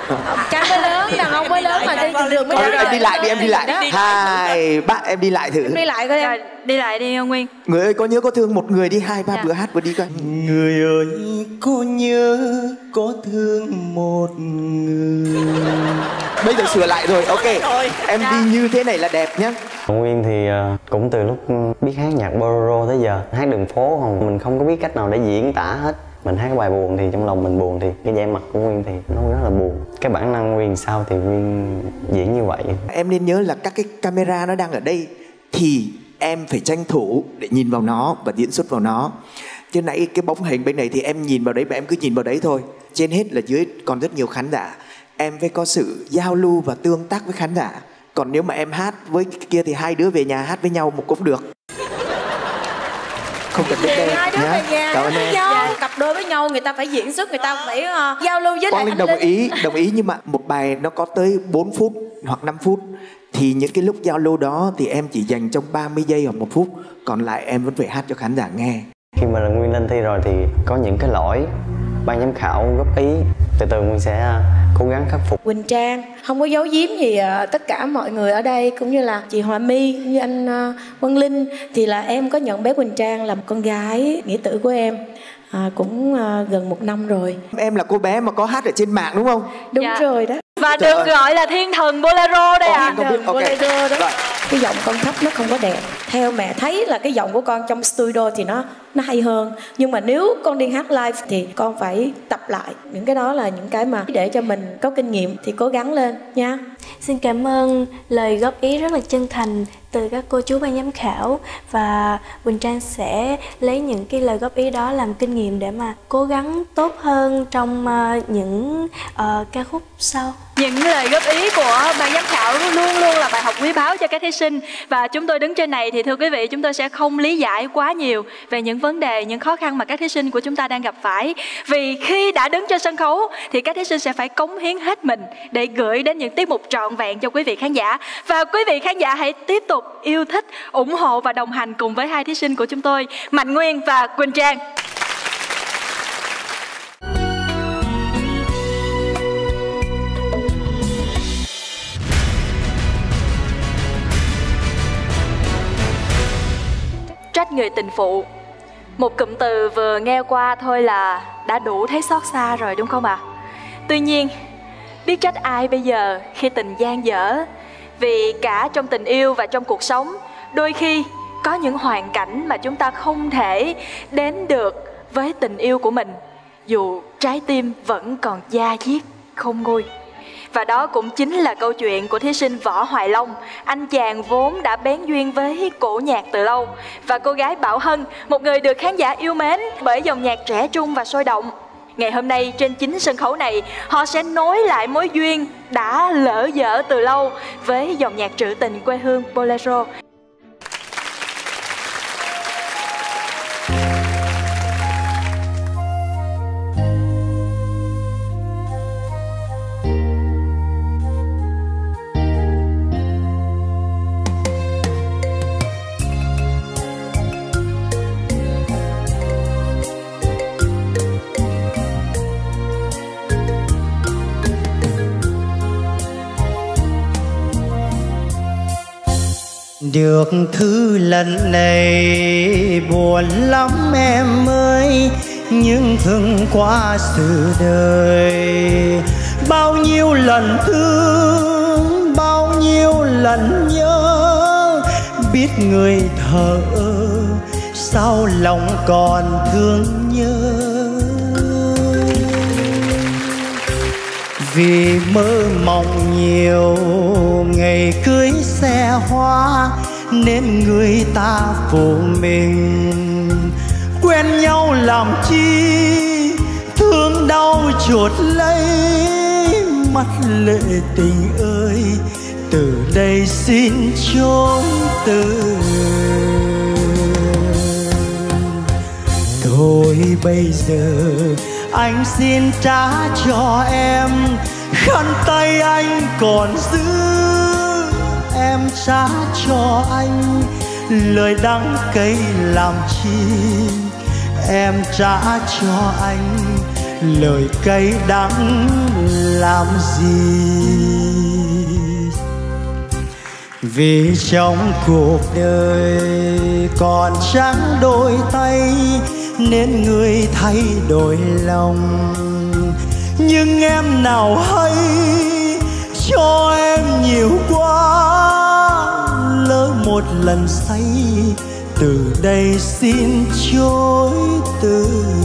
Trai mới lớn, đàn ông mới lớn mà đi từ đường mới lớn. Em đi lại đi, em đi lại. 2, 3, em đi lại thử. Em đi lại coi em. Đi lại đi Nguyên. Người ơi có nhớ có thương một người đi, 2, 3 bữa hát vừa đi coi. Người ơi có nhớ có thương một người. Bây giờ sửa lại rồi, ok. Em đi như thế này là đẹp nhá. Nguyên thì cũng từ lúc biết hát nhạc bolero tới giờ hát đường phố không, mình không có biết cách nào để diễn tả hết. Mình hát cái bài buồn thì trong lòng mình buồn, thì cái vẻ mặt của Nguyên thì nó rất là buồn. Cái bản năng Nguyên sao thì Nguyên diễn như vậy. Em nên nhớ là các cái camera nó đang ở đây thì em phải tranh thủ để nhìn vào nó và diễn xuất vào nó. Chứ nãy cái bóng hình bên này thì em nhìn vào đấy và em cứ nhìn vào đấy thôi. Trên hết là dưới còn rất nhiều khán giả. Em phải có sự giao lưu và tương tác với khán giả. Còn nếu mà em hát với cái kia thì hai đứa về nhà hát với nhau một cũng được. Không cần biết đây hai đứa về nhà cảm ơn với em. nhau, cặp đôi với nhau, người ta phải diễn xuất, người ta phải giao lưu với Quang Linh đồng ý nhưng mà một bài nó có tới 4 phút hoặc 5 phút thì những cái lúc giao lưu đó thì em chỉ dành trong 30 giây hoặc 1 phút, còn lại em vẫn phải hát cho khán giả nghe. Khi mà Nguyên lên thi rồi thì có những cái lỗi ban giám khảo góp ý, từ từ Nguyên sẽ cố gắng khắc phục. Quỳnh Trang không có giấu giếm gì tất cả mọi người ở đây, cũng như là chị Hòa My, cũng như anh Quang Linh, thì là em có nhận bé Quỳnh Trang làm con gái nghĩa tử của em cũng gần 1 năm rồi. Em là cô bé mà có hát ở trên mạng đúng không? Đúng rồi đó. Và được gọi là thiên thần bolero đây ạ. Thiên thần bolero đó. Cái giọng con thấp nó không có đẹp. Theo mẹ thấy là cái giọng của con trong studio thì nó hay hơn. Nhưng mà nếu con đi hát live thì con phải tập lại. Những cái đó là những cái mà để cho mình có kinh nghiệm thì cố gắng lên nha. Xin cảm ơn lời góp ý rất là chân thành từ các cô chú ban giám khảo, và Quỳnh Trang sẽ lấy những cái lời góp ý đó làm kinh nghiệm để mà cố gắng tốt hơn trong những ca khúc sau. Những lời góp ý của ban giám khảo luôn luôn là bài học quý báu cho các thí sinh. Và chúng tôi đứng trên này thì thưa quý vị, chúng tôi sẽ không lý giải quá nhiều về những vấn đề, những khó khăn mà các thí sinh của chúng ta đang gặp phải. Vì khi đã đứng trên sân khấu thì các thí sinh sẽ phải cống hiến hết mình để gửi đến những tiết mục trọn vẹn cho quý vị khán giả. Và quý vị khán giả hãy tiếp tục yêu thích, ủng hộ và đồng hành cùng với hai thí sinh của chúng tôi, Mạnh Nguyên và Quỳnh Trang. Trách người tình phụ. Một cụm từ vừa nghe qua thôi là đã đủ thấy xót xa rồi đúng không ạ? Tuy nhiên, biết trách ai bây giờ khi tình dang dở? Vì cả trong tình yêu và trong cuộc sống, đôi khi có những hoàn cảnh mà chúng ta không thể đến được với tình yêu của mình, dù trái tim vẫn còn da diết không nguôi. Và đó cũng chính là câu chuyện của thí sinh Võ Hoài Long, anh chàng vốn đã bén duyên với cổ nhạc từ lâu, và cô gái Bảo Hân, một người được khán giả yêu mến bởi dòng nhạc trẻ trung và sôi động. Ngày hôm nay trên chính sân khấu này, họ sẽ nối lại mối duyên đã lỡ dở từ lâu với dòng nhạc trữ tình quê hương bolero. Được thư lần này buồn lắm em ơi, nhưng thương qua sự đời. Bao nhiêu lần thương, bao nhiêu lần nhớ, biết người thờ ơ, sao lòng còn thương nhớ. Vì mơ mộng nhiều ngày cưới xe hoa, nên người ta phụ mình. Quen nhau làm chi, thương đau chuột lấy, mắt lệ tình ơi, từ đây xin trốn từ. Thôi bây giờ anh xin trả cho em khăn tay anh còn giữ, em trả cho anh lời đắng cay làm chi, em trả cho anh lời cay đắng làm gì. Vì trong cuộc đời còn trắng đôi tay nên người thay đổi lòng. Nhưng em nào hay cho em nhiều quá, lỡ một lần say từ đây xin chối từ.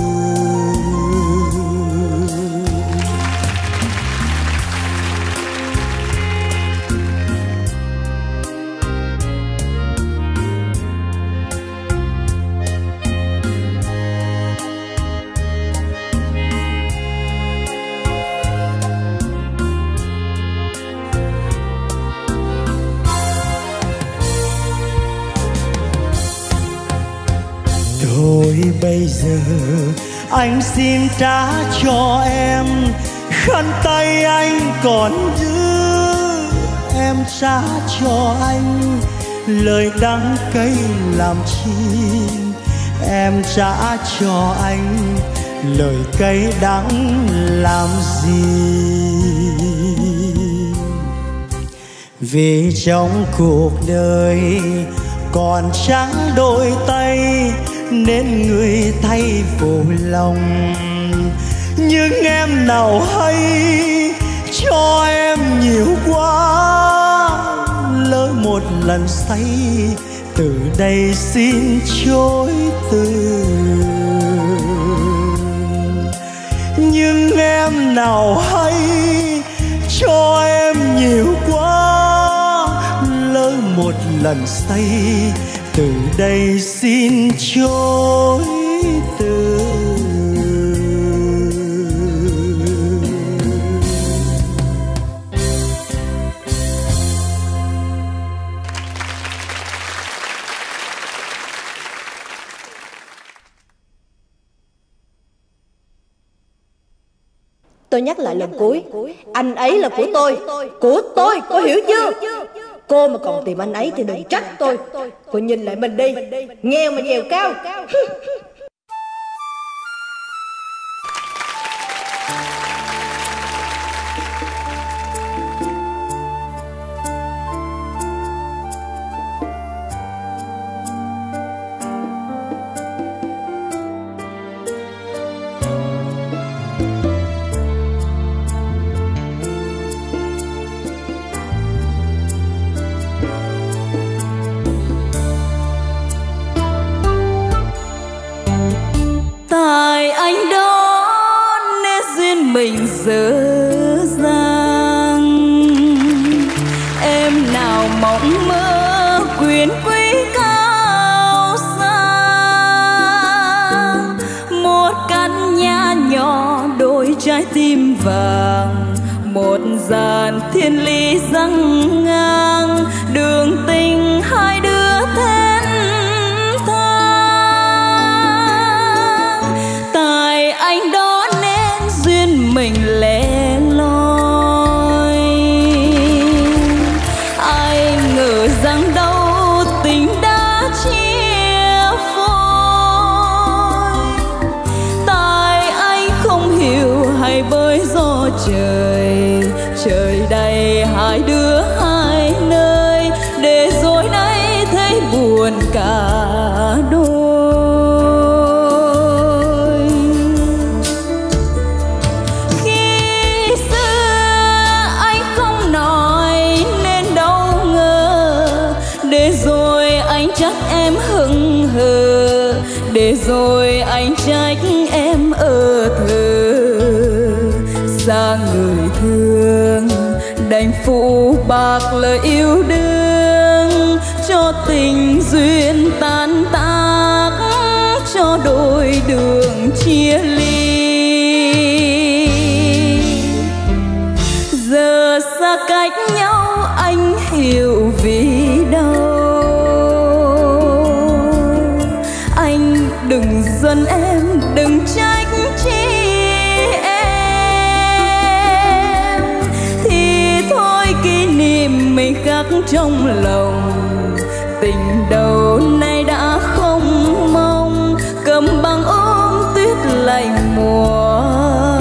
Thôi bây giờ anh xin trả cho em khăn tay anh còn giữ, em trả cho anh lời đắng cay làm chi, em trả cho anh lời cay đắng làm gì. Vì trong cuộc đời còn trắng đôi tay nên người thay phụ lòng. Nhưng em nào hay cho em nhiều quá, lỡ một lần say từ đây xin chối từ. Nhưng em nào hay cho em nhiều quá, lỡ một lần say từ đây xin chối từ. Tôi nhắc lại lần cuối, anh ấy là của tôi, cô hiểu chưa? Cô mà còn tìm anh ấy thì đừng trách tôi. Cô nhìn lại mình đi, nghèo mà dèo cao. Tại anh đó nên duyên mình dở dang, em nào mộng mơ quyền quý cao xa. Một căn nhà nhỏ đôi trái tim vàng, một dàn thiên lý răng ngang, đường tình hai đứa thênh thang. Tại anh đó nên duyên mình lẻ loi, ai ngờ rằng đâu tình đã chia phôi. Tại anh không hiểu hay bởi gió trời, trời đầy hai đứa hai nơi, để rồi nay thấy buồn cả đôi. Khi xưa anh không nói nên đâu ngờ, để rồi anh trách em hững hờ, để rồi anh trách em thờ. Xa người thương đành phụ bạc lời yêu đương, cho tình duyên tan tác, cho đôi đường chia ly. Giờ xa cách nhau anh hiểu vì đâu, anh đừng giận em, đừng trách chi em. Thì thôi kỷ niệm mình khắc trong lòng, tình đầu nay đã không mong, cầm băng ôm tuyết lạnh mùa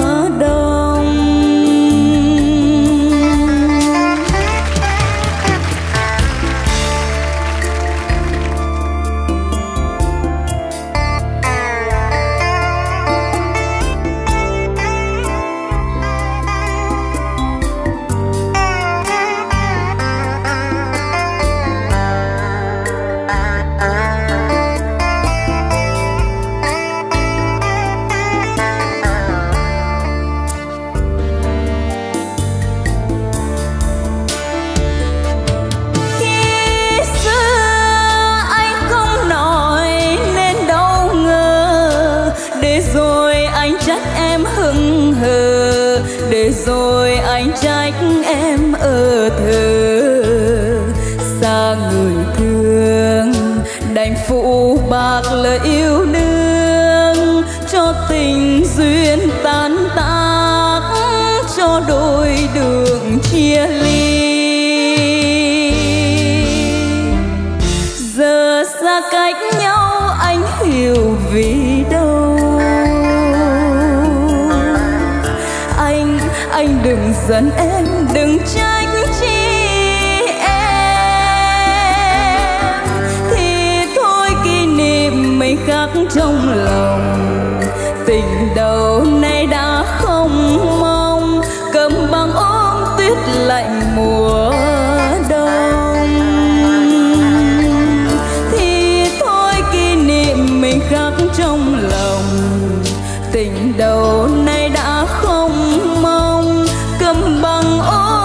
lời yêu đương, cho tình duyên tan tác, cho đôi đường chia ly. Giờ xa cách nhau anh hiểu vì đâu. Anh đừng giận em, đừng trách chi em. Thì thôi kỷ niệm mình khắc trong lòng, tình đầu nay đã không mong. Cầm băng ôm tuyết lạnh mùa đông. Thì thôi kỷ niệm mình khắc trong lòng, tình đầu nay đã không mong. Cầm băng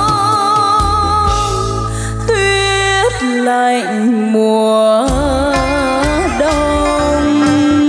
ôm tuyết lạnh mùa đông.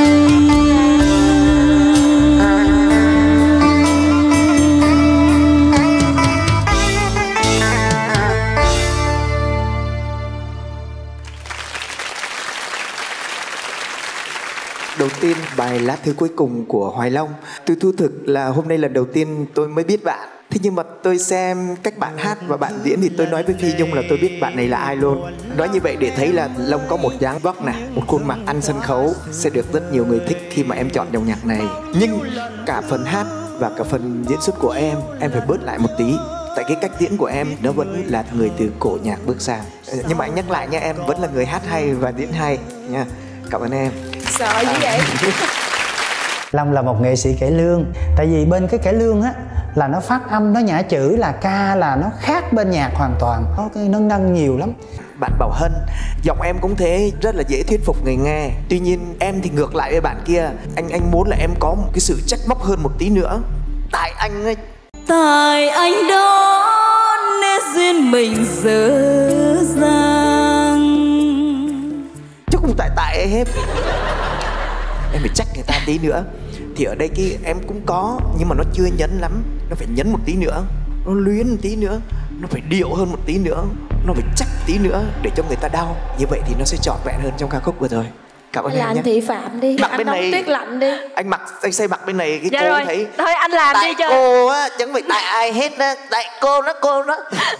Đầu tiên bài lá thư cuối cùng của Hoài Long. Tôi thú thực là hôm nay lần đầu tiên tôi mới biết bạn. Thế nhưng mà tôi xem cách bạn hát và bạn diễn thì tôi nói với Phi Nhung là tôi biết bạn này là ai luôn. Nói như vậy để thấy là Long có một dáng vóc này, một khuôn mặt ăn sân khấu sẽ được rất nhiều người thích khi mà em chọn dòng nhạc này. Nhưng cả phần hát và cả phần diễn xuất của em phải bớt lại một tí. Tại cái cách diễn của em nó vẫn là người từ cổ nhạc bước sang. Nhưng mà anh nhắc lại nha, em vẫn là người hát hay và diễn hay nha. Cảm ơn em. Sợ gì vậy? Long là một nghệ sĩ cải lương. Tại vì bên cái cải lương á là nó phát âm, nó nhả chữ, là ca là nó khác bên nhạc hoàn toàn. Nó nâng nhiều lắm. Bạn Bảo Hân, giọng em cũng thế, rất là dễ thuyết phục người nghe. Tuy nhiên em thì ngược lại với bạn kia. Anh muốn là em có một cái sự trách móc hơn một tí nữa. Tại anh ấy. Tại anh đó nên duyên mình dở dang. Chứ không tại ấy hết. Em phải trách người ta tí nữa. Thì ở đây cái em cũng có, nhưng mà nó chưa nhấn lắm. Nó phải nhấn một tí nữa, nó luyến một tí nữa, nó phải điệu hơn một tí nữa, nó phải chắc tí nữa để cho người ta đau. Như vậy thì nó sẽ trọn vẹn hơn trong ca khúc vừa rồi. Cảm ơn em anh nhé. Thị Phạm đi, mặc anh bên đóng này Tuyết Lạnh đi. Anh xây mặc bên này cái dạ cô rồi. thấy. Thôi anh làm tại đi cho cô á, chẳng phải tại ai hết á, tại cô đó.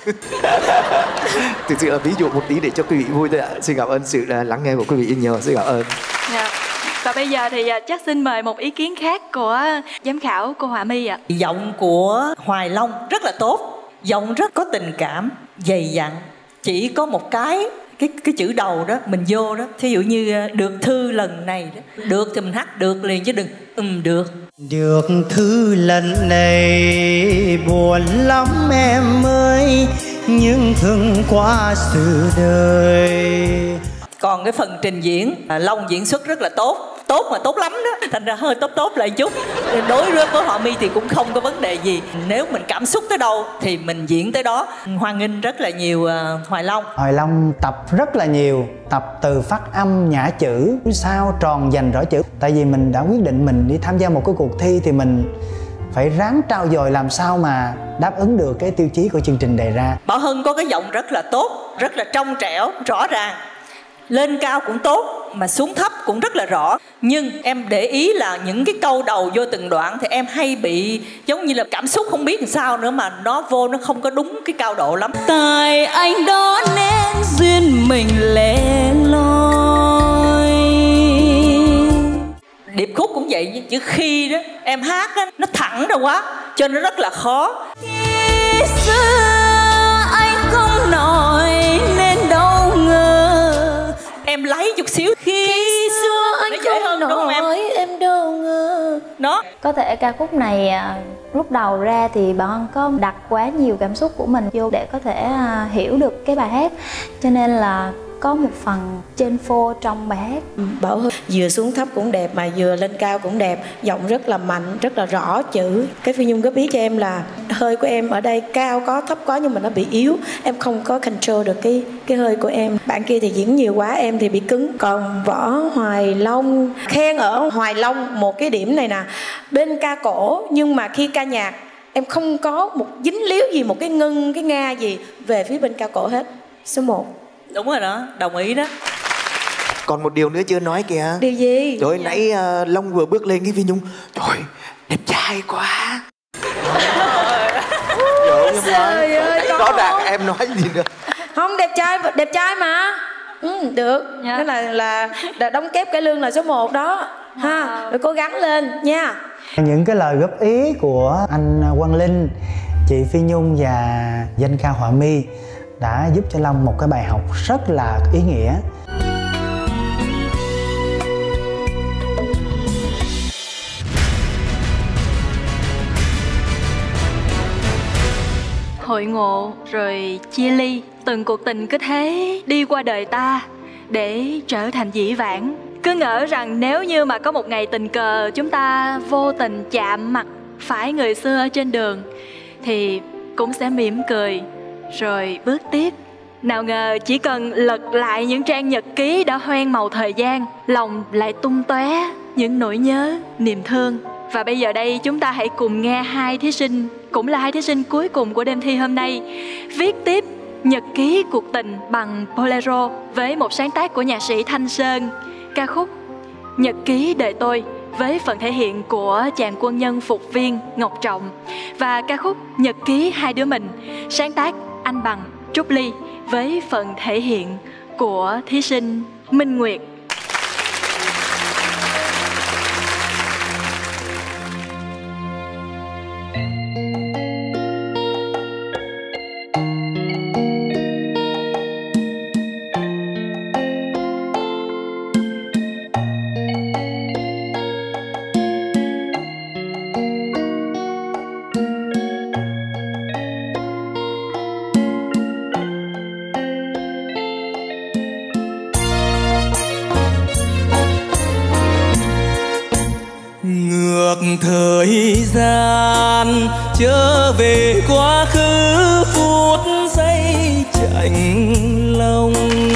Thực sự là ví dụ một tí để cho quý vị vui thôi ạ. Xin cảm ơn sự lắng nghe của quý vị nhiều. Xin cảm ơn. dạ. Và bây giờ thì chắc xin mời một ý kiến khác của giám khảo cô Họa My ạ. Giọng của Hoài Long rất là tốt, giọng rất có tình cảm, dày dặn. Chỉ có một cái chữ đầu đó mình vô đó, thí dụ như được thư lần này đó, được thì mình hát được liền chứ đừng được. Được thư lần này buồn lắm em ơi, nhưng thương qua sự đời. Còn cái phần trình diễn, Long diễn xuất rất là tốt mà tốt lắm đó, thành ra hơi tốt lại chút. Đối với Họa My thì cũng không có vấn đề gì. Nếu mình cảm xúc tới đâu thì mình diễn tới đó. Hoan nghênh rất là nhiều Hoài Long. Hoài Long tập rất là nhiều, tập từ phát âm, nhả chữ, sao tròn dành rõ chữ. Tại vì mình đã quyết định mình đi tham gia một cái cuộc thi thì mình phải ráng trau dồi làm sao mà đáp ứng được cái tiêu chí của chương trình đề ra. Bảo Hân có cái giọng rất là tốt, rất là trong trẻo, rõ ràng. Lên cao cũng tốt mà xuống thấp cũng rất là rõ. Nhưng em để ý là những cái câu đầu vô từng đoạn thì em hay bị giống như là cảm xúc không biết làm sao nữa, mà nó vô nó không có đúng cái cao độ lắm. Tại anh đó nên duyên mình lẻ loi. Điệp khúc cũng vậy, chữ khi đó em hát đó, nó thẳng ra quá cho nên nó rất là khó. Khi xưa anh không nói nên đâu ngờ. Em lấy chút xíu. Khi xưa anh không nói em đâu ngờ. Đó. Có thể ca khúc này lúc đầu ra thì bạn Hân có đặt quá nhiều cảm xúc của mình vô để có thể hiểu được cái bài hát, cho nên là có một phần trên phô trong bài hát. Bảo Hân vừa xuống thấp cũng đẹp mà vừa lên cao cũng đẹp, giọng rất là mạnh, rất là rõ chữ. Cái Phi Nhung góp ý cho em là hơi của em ở đây cao có thấp có nhưng mà nó bị yếu, em không có control được cái hơi của em. Bạn kia thì diễn nhiều quá, em thì bị cứng. Còn Võ Hoài Long, khen ở Hoài Long một cái điểm này nè, bên ca cổ nhưng mà khi ca nhạc em không có một dính líu gì, một cái ngân cái nga gì về phía bên ca cổ hết. Số 1. Đúng rồi đó, đồng ý đó. Còn một điều nữa chưa nói kìa. Điều gì? Trời ơi, nãy Long vừa bước lên cái Phi Nhung, trời đẹp trai quá. Trời ơi, có đạt em nói gì nữa. Không, đẹp trai mà. Được. Đó là đóng kép cải lương là số 1 đó. Ha, rồi cố gắng lên nha. Những cái lời góp ý của anh Quang Linh, chị Phi Nhung và danh ca Họa Mi đã giúp cho Long một cái bài học rất là ý nghĩa. Hội ngộ rồi chia ly, từng cuộc tình cứ thế đi qua đời ta để trở thành dĩ vãng. Cứ ngỡ rằng nếu như mà có một ngày tình cờ chúng ta vô tình chạm mặt phải người xưa ở trên đường thì cũng sẽ mỉm cười rồi bước tiếp. Nào ngờ chỉ cần lật lại những trang nhật ký đã hoen màu thời gian, lòng lại tung tóe những nỗi nhớ, niềm thương. Và bây giờ đây chúng ta hãy cùng nghe hai thí sinh, cũng là hai thí sinh cuối cùng của đêm thi hôm nay, viết tiếp nhật ký cuộc tình bằng bolero với một sáng tác của nhạc sĩ Thanh Sơn, ca khúc Nhật ký đời tôi với phần thể hiện của chàng quân nhân phục viên Ngọc Trọng, và ca khúc Nhật ký hai đứa mình sáng tác Anh Bằng, Trúc Ly với phần thể hiện của thí sinh Minh Nguyệt. Thời gian trở về quá khứ phút giây chạnh lòng,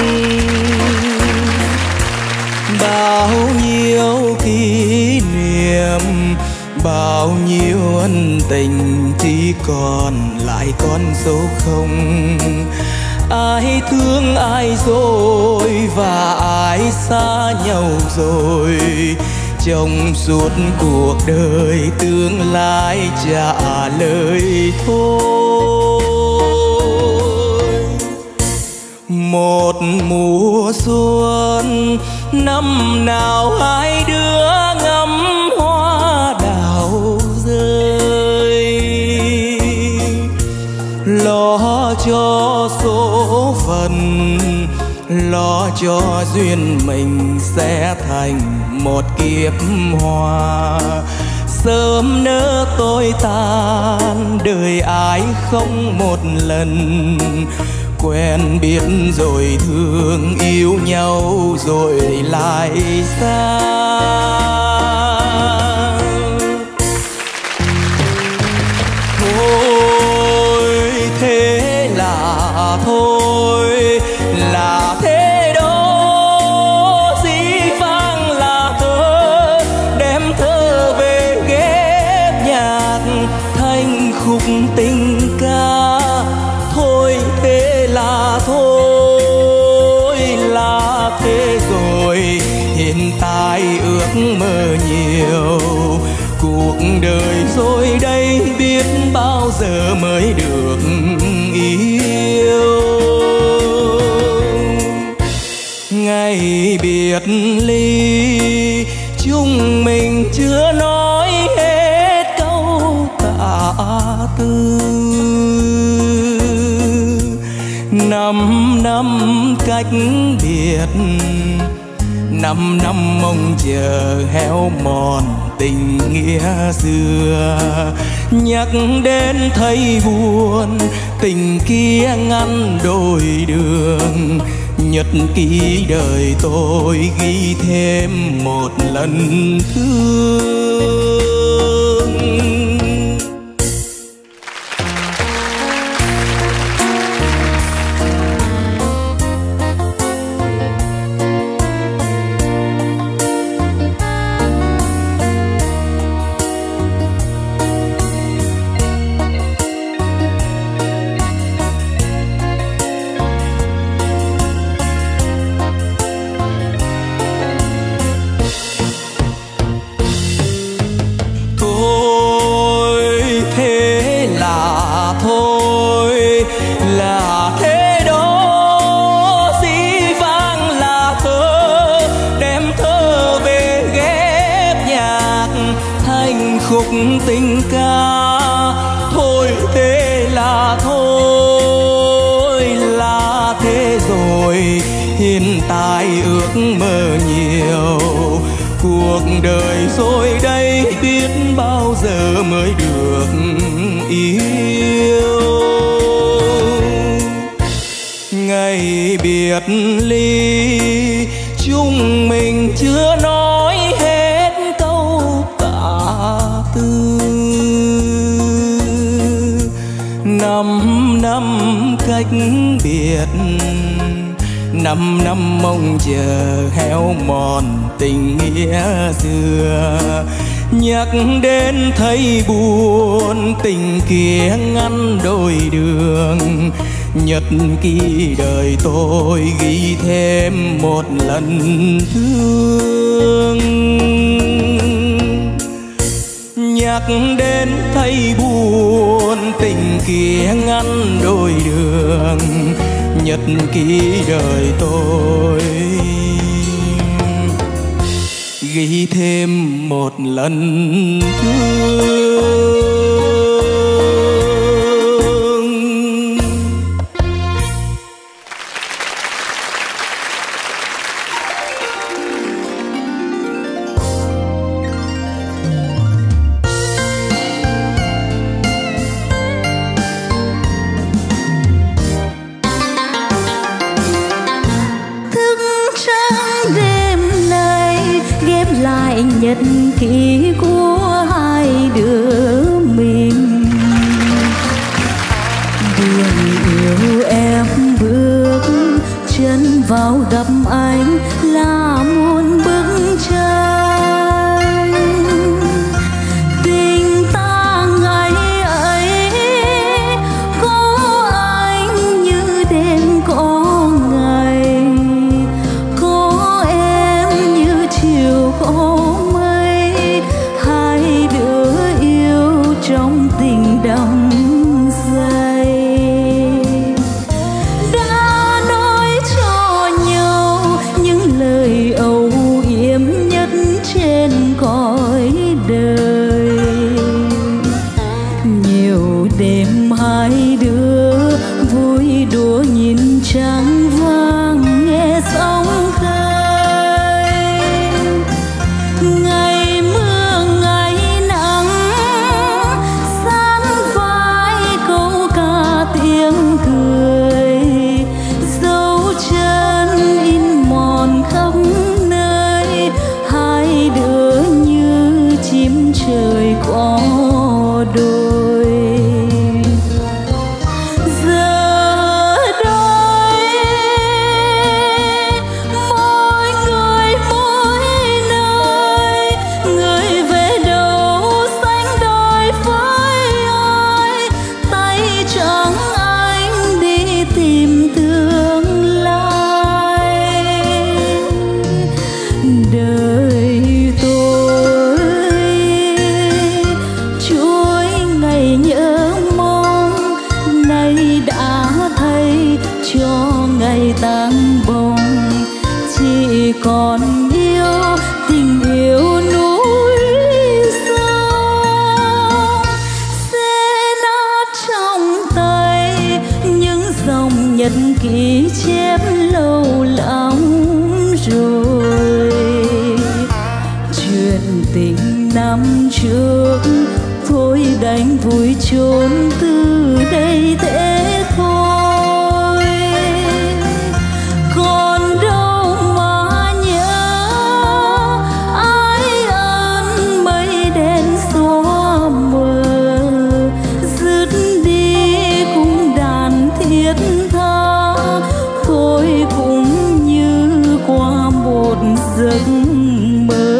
bao nhiêu kỷ niệm, bao nhiêu ân tình chỉ còn lại con số không. Ai thương ai rồi và ai xa nhau rồi, trong suốt cuộc đời tương lai trả lời thôi. Một mùa xuân năm nào hai đứa ngắm hoa đào rơi, lo cho số phận, lo cho duyên mình sẽ thành một kiếp hoa. Sớm nỡ tôi tan, đời ai không một lần, quen biết rồi thương, yêu nhau rồi lại xa. Thôi thế là thôi, là thế đó, dĩ vãng là thơ, đem thơ về ghép nhạc thành khúc tình ca. Thôi thế là thôi, là thế rồi, hiện tại ước mơ nhiều, cuộc đời rồi đây biết bao giờ mới được yêu. Ngày biệt ly chúng mình chưa nói hết câu tạ tư, 5 năm cách biệt, 5 năm mong chờ héo mòn tình nghĩa xưa. Nhắc đến thấy buồn, tình kia ngăn đôi đường, nhật ký đời tôi ghi thêm một lần thương. khúc tình ca. Thôi thế là thôi, là thế rồi. Hiện tại ước mơ nhiều, cuộc đời rồi đây biết bao giờ mới được yêu. Ngày biệt ly chúng mình chưa nói hết câu tạ tư. 5 năm cách biệt, 5 năm mong chờ héo mòn tình nghĩa xưa. Nhắc đến thấy buồn, tình kia ngăn đôi đường. Nhật ký đời tôi ghi thêm một lần thương. Nhắc đến thấy buồn, tình kia ngăn đôi đường. Nhật ký đời tôi ghi thêm một lần thương. Nhật ký của hai đứa mình. Đường yêu em bước chân vào gặp anh là muôn bức tranh. Tình ta ngày ấy có anh như đêm có ngày, có em như chiều có trong tình đắm say. Đã nói cho nhau những lời âu yếm nhất trên cõi đời. Nhiều đêm hai đứa vui đùa nhìn trăng vang nghe sóng khơi. Ngày mưa ngày nắng tiếng cười, dấu chân in mòn khắp nơi. Hai đứa như chim trời có đôi. Giờ đây mỗi người mỗi nơi, người về đâu sánh đôi với ai. Tay trắng tìm tương lai. Đời tôi chuỗi ngày nhớ mong, nay đã thấy cho ngày tang bồng. Chỉ còn yêu tình yêu núi sông, sẽ nát trong tay những dòng nhật ký chép lâu lắm rồi. Chuyện tình năm trước thôi đành vui chốn từ đây thế thôi. Còn đâu mà nhớ ai ân mây đen xóa mờ. Dứt đi cũng đàn thiết tha, thôi cũng như qua một giấc mơ.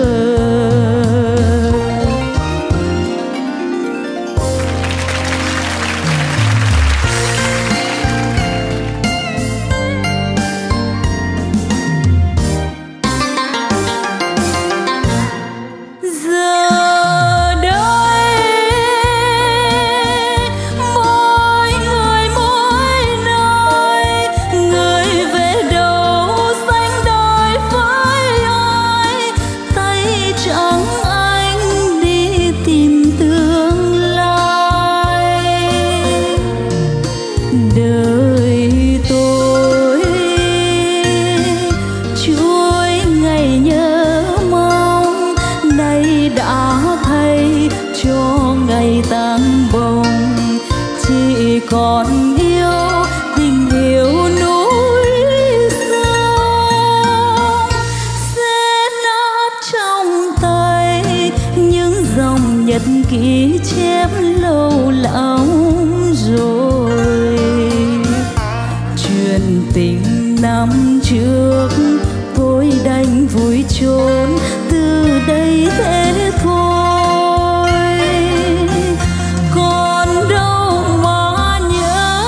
ghi chép lâu lắm rồi. Chuyện tình năm trước tôi đành vui chốn, từ đây thế thôi. Còn đâu mà nhớ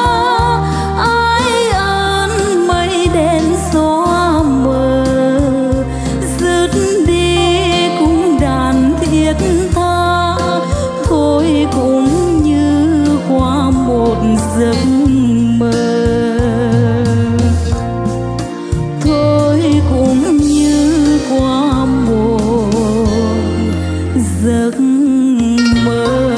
ai ơn mây đen xóa mờ, dứt đi cũng đàn thiết tha, thôi cũng như qua một giấc mơ. Thôi cũng như qua một giấc mơ.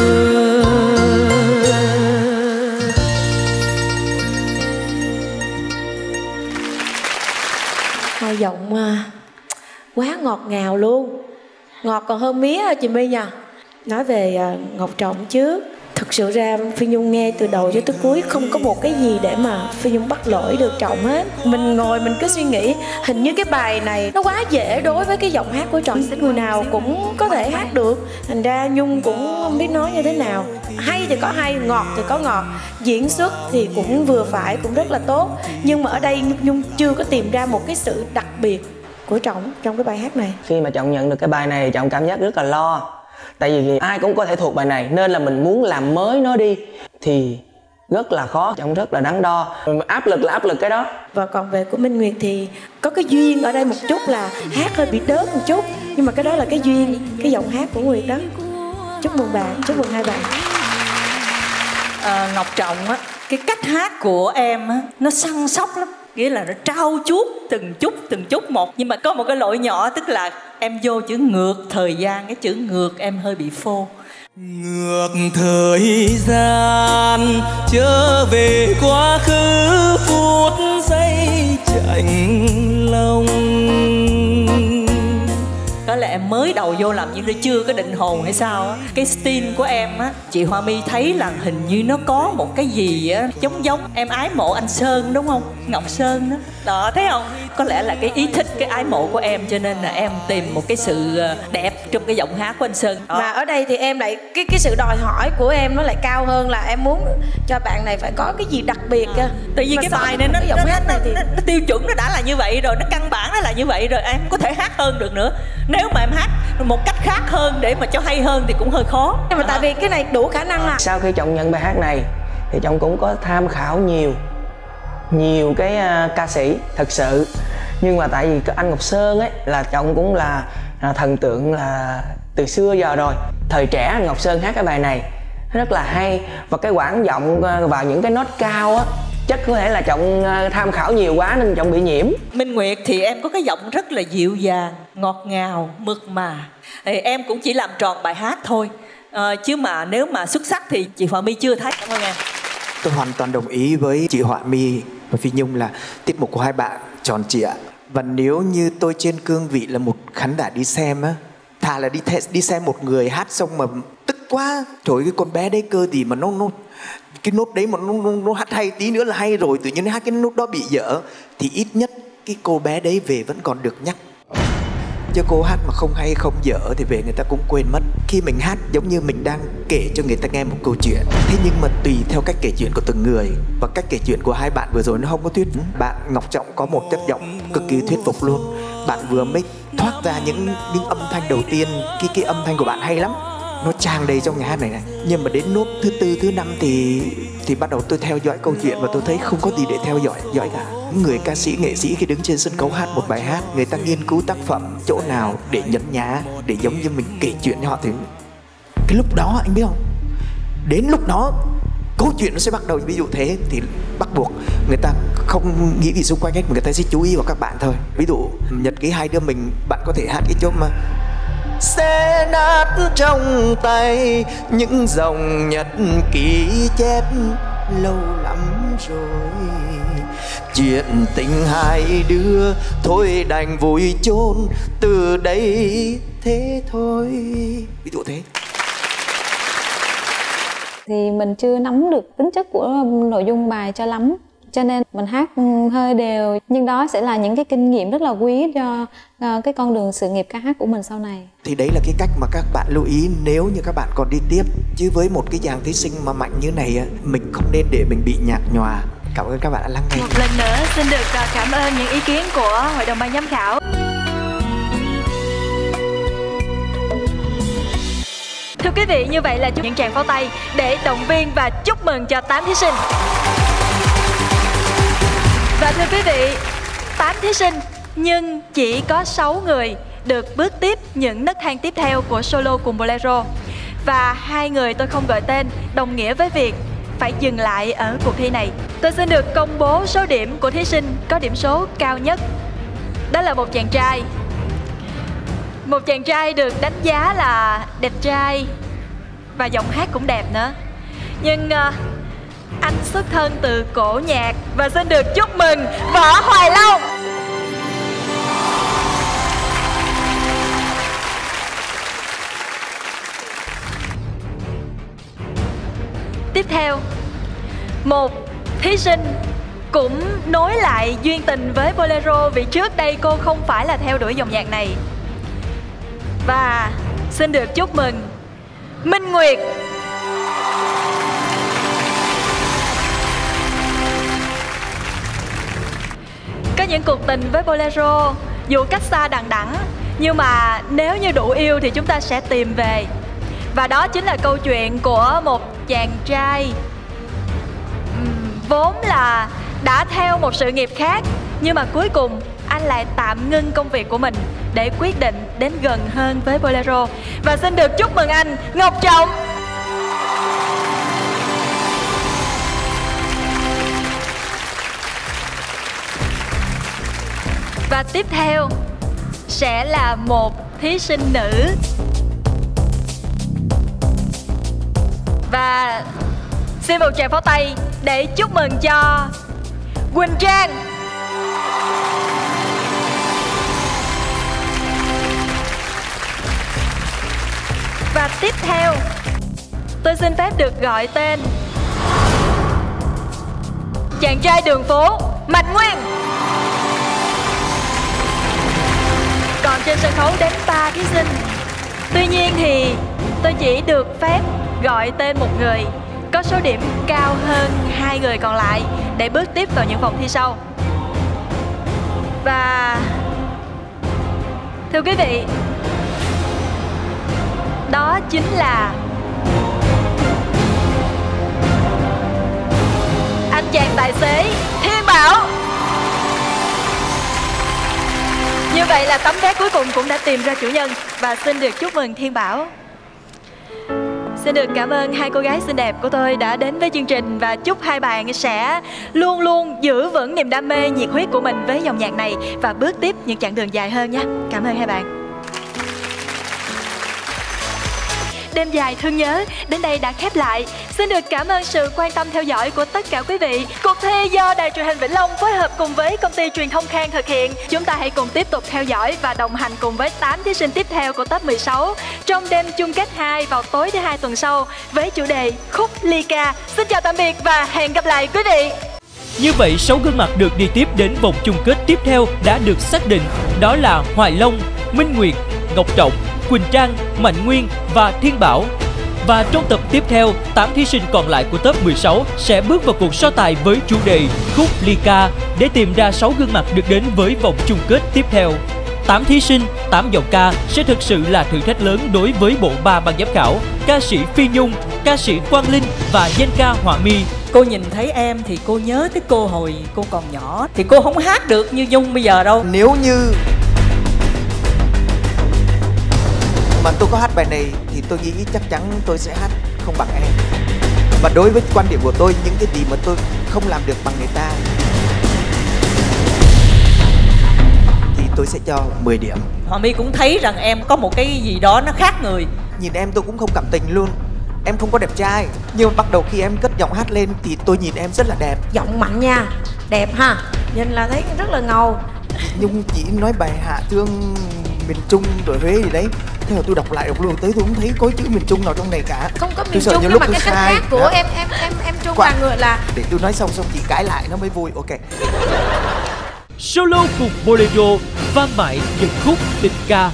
Hai giọng quá ngọt ngào luôn, ngọt còn hơn mía chị My nha. Nói về Ngọc Trọng trước, thực sự ra Phi Nhung nghe từ đầu cho tới cuối không có một cái gì để mà Phi Nhung bắt lỗi được Trọng hết. Mình ngồi mình cứ suy nghĩ hình như cái bài này nó quá dễ đối với cái giọng hát của Trọng, người nào cũng có thể hát được, thành ra Nhung cũng không biết nói như thế nào. Hay thì có hay, ngọt thì có ngọt, diễn xuất thì cũng vừa phải, cũng rất là tốt. Nhưng mà ở đây Nhung chưa có tìm ra một cái sự đặc biệt của Trọng trong cái bài hát này. Khi mà Trọng nhận được cái bài này, Trọng cảm giác rất là lo. Tại vì ai cũng có thể thuộc bài này, nên là mình muốn làm mới nó đi thì rất là khó, Trọng rất là đắn đo. Áp lực là áp lực cái đó. Và còn về của Minh Nguyệt thì có cái duyên ở đây một chút là hát hơi bị đớn một chút, nhưng mà cái đó là cái duyên, cái giọng hát của Nguyệt đó. Chúc mừng bạn, chúc mừng hai bạn. Ngọc Trọng á, cái cách hát của em á, nó săn sóc lắm, nghĩa là nó trau chuốt từng chút một. Nhưng mà có một cái lỗi nhỏ, tức là em vô chữ ngược thời gian, cái chữ ngược em hơi bị phô. Ngược thời gian trở về quá khứ, phút giây chạnh lòng. Có lẽ em mới đầu vô làm như nó chưa có định hồn hay sao á. Cái style của em á, chị Hoa My thấy là hình như nó có một cái gì á giống em ái mộ anh Sơn đúng không? Ngọc Sơn đó. Đó, thấy không? Có lẽ là cái ý thích, cái ái mộ của em, cho nên là em tìm một cái sự đẹp trong cái giọng hát của anh Sơn. Đó. Mà ở đây thì em lại cái sự đòi hỏi của em nó lại cao hơn, là em muốn cho bạn này phải có cái gì đặc biệt. Tại vì cái bài này nó tiêu chuẩn nó đã là như vậy rồi, nó căn bản nó là như vậy rồi, em có thể hát hơn được nữa. Nếu mà em hát một cách khác hơn để mà cho hay hơn thì cũng hơi khó. Nhưng mà tại vì cái này đủ khả năng là sau khi Trọng nhận bài hát này thì Trọng cũng có tham khảo nhiều cái ca sĩ thật sự. Nhưng mà tại vì cái anh Ngọc Sơn ấy là Trọng cũng là thần tượng là từ xưa giờ rồi. Thời trẻ anh Ngọc Sơn hát cái bài này rất là hay, và cái quãng giọng vào những cái nốt cao á, chắc có thể là Trọng tham khảo nhiều quá nên Trọng bị nhiễm. Minh Nguyệt thì em có cái giọng rất là dịu dàng, ngọt ngào, mượt mà. Thì em cũng chỉ làm tròn bài hát thôi. Chứ mà nếu mà xuất sắc thì chị Hoa My chưa thấy. Cảm ơn em. Tôi hoàn toàn đồng ý với chị Hoa My và Phi Nhung là tiết mục của hai bạn tròn trịa. Và nếu như tôi trên cương vị là một khán giả đi xem á, thà là đi xem một người hát xong mà tức quá, trời ơi, cái con bé đấy cơ gì mà nó cái nốt đấy mà nó hát hay, tí nữa là hay rồi, tự nhiên hát cái nốt đó bị dở, thì ít nhất cái cô bé đấy về vẫn còn được nhắc. Chứ cô hát mà không hay không dở thì về người ta cũng quên mất. Khi mình hát giống như mình đang kể cho người ta nghe một câu chuyện, thế nhưng mà tùy theo cách kể chuyện của từng người, và cách kể chuyện của hai bạn vừa rồi nó không có thuyết. Bạn Ngọc Trọng có một chất giọng cực kỳ thuyết phục luôn. Bạn vừa mới thoát ra những âm thanh đầu tiên, cái âm thanh của bạn hay lắm, nó tràn đầy trong nhà hát này. Nhưng mà đến nốt thứ tư, thứ năm thì bắt đầu tôi theo dõi câu chuyện và tôi thấy không có gì để theo dõi cả. Người ca sĩ, nghệ sĩ khi đứng trên sân khấu hát một bài hát, người ta nghiên cứu tác phẩm chỗ nào để nhấn nhá, để giống như mình kể chuyện cho họ. Thì cái lúc đó anh biết không, đến lúc đó câu chuyện nó sẽ bắt đầu. Ví dụ thế thì bắt buộc người ta không nghĩ gì xung quanh hết, người ta sẽ chú ý vào các bạn thôi. Ví dụ nhật ký hai đứa mình, bạn có thể hát cái chỗ mà sẽ nát trong tay những dòng nhật ký chép lâu lắm rồi, chuyện tình hai đứa thôi đành vùi chôn từ đây thế thôi. Ví dụ thế. Thì mình chưa nắm được tính chất của nội dung bài cho lắm, cho nên mình hát hơi đều, nhưng đó sẽ là những cái kinh nghiệm rất là quý cho cái con đường sự nghiệp ca hát của mình sau này. Thì đấy là cái cách mà các bạn lưu ý nếu như các bạn còn đi tiếp. Chứ với một cái dàn thí sinh mà mạnh như này mình không nên để mình bị nhạt nhòa. Cảm ơn các bạn đã lắng nghe. Một lần nữa xin được cảm ơn những ý kiến của hội đồng ban giám khảo. Thưa quý vị, như vậy là những tràng pháo tay để động viên và chúc mừng cho 8 thí sinh. Và thưa quý vị, 8 thí sinh nhưng chỉ có 6 người được bước tiếp những nấc thang tiếp theo của solo cùng Bolero. Và 2 người tôi không gọi tên đồng nghĩa với việc phải dừng lại ở cuộc thi này. Tôi xin được công bố số điểm của thí sinh có điểm số cao nhất. Đó là một chàng trai. Một chàng trai được đánh giá là đẹp trai và giọng hát cũng đẹp nữa. Nhưng anh xuất thân từ cổ nhạc và xin được chúc mừng Võ Hoài Long. Tiếp theo, một thí sinh cũng nối lại duyên tình với Bolero vì trước đây cô không phải là theo đuổi dòng nhạc này. Và xin được chúc mừng Minh Nguyệt. Có những cuộc tình với Bolero dù cách xa đằng đẵng, nhưng mà nếu như đủ yêu thì chúng ta sẽ tìm về. Và đó chính là câu chuyện của một chàng trai vốn là đã theo một sự nghiệp khác, nhưng mà cuối cùng anh lại tạm ngưng công việc của mình để quyết định đến gần hơn với Bolero. Và xin được chúc mừng anh Ngọc Trọng. Và tiếp theo sẽ là một thí sinh nữ. Và xin một tràng pháo tay để chúc mừng cho Quỳnh Trang. Và tiếp theo tôi xin phép được gọi tên chàng trai đường phố Mạnh Nguyên. Còn trên sân khấu đến 3 thí sinh. Tuy nhiên thì tôi chỉ được phép gọi tên một người có số điểm cao hơn 2 người còn lại để bước tiếp vào những vòng thi sau. Và thưa quý vị, đó chính là anh chàng tài xế Thiên Bảo. Như vậy là tấm vé cuối cùng cũng đã tìm ra chủ nhân. Và xin được chúc mừng Thiên Bảo. Xin được cảm ơn hai cô gái xinh đẹp của tôi đã đến với chương trình. Và chúc hai bạn sẽ luôn luôn giữ vững niềm đam mê, nhiệt huyết của mình với dòng nhạc này và bước tiếp những chặng đường dài hơn nhé. Cảm ơn hai bạn. Đêm dài thương nhớ đến đây đã khép lại. Xin được cảm ơn sự quan tâm theo dõi của tất cả quý vị. Cuộc thi do Đài Truyền hình Vĩnh Long phối hợp cùng với công ty truyền thông Khang thực hiện. Chúng ta hãy cùng tiếp tục theo dõi và đồng hành cùng với 8 thí sinh tiếp theo của top 16 trong đêm chung kết 2 vào tối thứ Hai tuần sau với chủ đề Khúc Ly Ca. Xin chào tạm biệt và hẹn gặp lại quý vị. Như vậy 6 gương mặt được đi tiếp đến vòng chung kết tiếp theo đã được xác định. Đó là Hoài Long, Minh Nguyệt, Ngọc Trọng, Quỳnh Trang, Mạnh Nguyên và Thiên Bảo. Và trong tập tiếp theo, 8 thí sinh còn lại của top 16 sẽ bước vào cuộc so tài với chủ đề Khúc Ly Ca để tìm ra 6 gương mặt được đến với vòng chung kết tiếp theo. 8 thí sinh, 8 giọng ca sẽ thực sự là thử thách lớn đối với bộ ba ban giám khảo, ca sĩ Phi Nhung, ca sĩ Quang Linh và danh ca Họa Mi. Cô nhìn thấy em thì cô nhớ tới cô hồi cô còn nhỏ, thì cô không hát được như Nhung bây giờ đâu. Nếu như mà tôi có hát bài này thì tôi nghĩ chắc chắn tôi sẽ hát không bằng em. Và đối với quan điểm của tôi, những cái gì mà tôi không làm được bằng người ta thì tôi sẽ cho 10 điểm. Họa Mi cũng thấy rằng em có một cái gì đó nó khác người. Nhìn em tôi cũng không cảm tình luôn. Em không có đẹp trai, nhưng mà bắt đầu khi em cất giọng hát lên thì tôi nhìn em rất là đẹp. Giọng mạnh nha, đẹp ha, nhìn là thấy rất là ngầu. Nhung chỉ nói bài Hạ Thương miền Trung rồi Huế gì đấy, Thế là tôi đọc lại đọc luôn tới tôi không thấy có chữ miền Trung nào trong này cả. Không có Tôi miền sợ Trung nhiều nhưng lúc mà tôi cái cách sai. hát của Đó. em Trung là người là Để tôi nói xong chị cãi lại nó mới vui. Ok. Solo cùng Bolero vang mãi những khúc tình ca.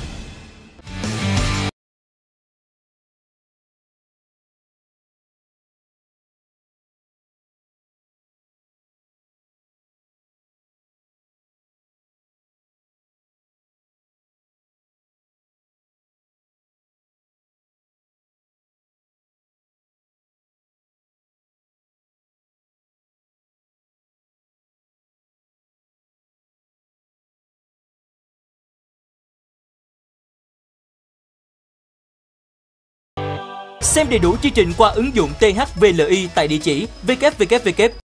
Xem đầy đủ chương trình qua ứng dụng THVLI tại địa chỉ www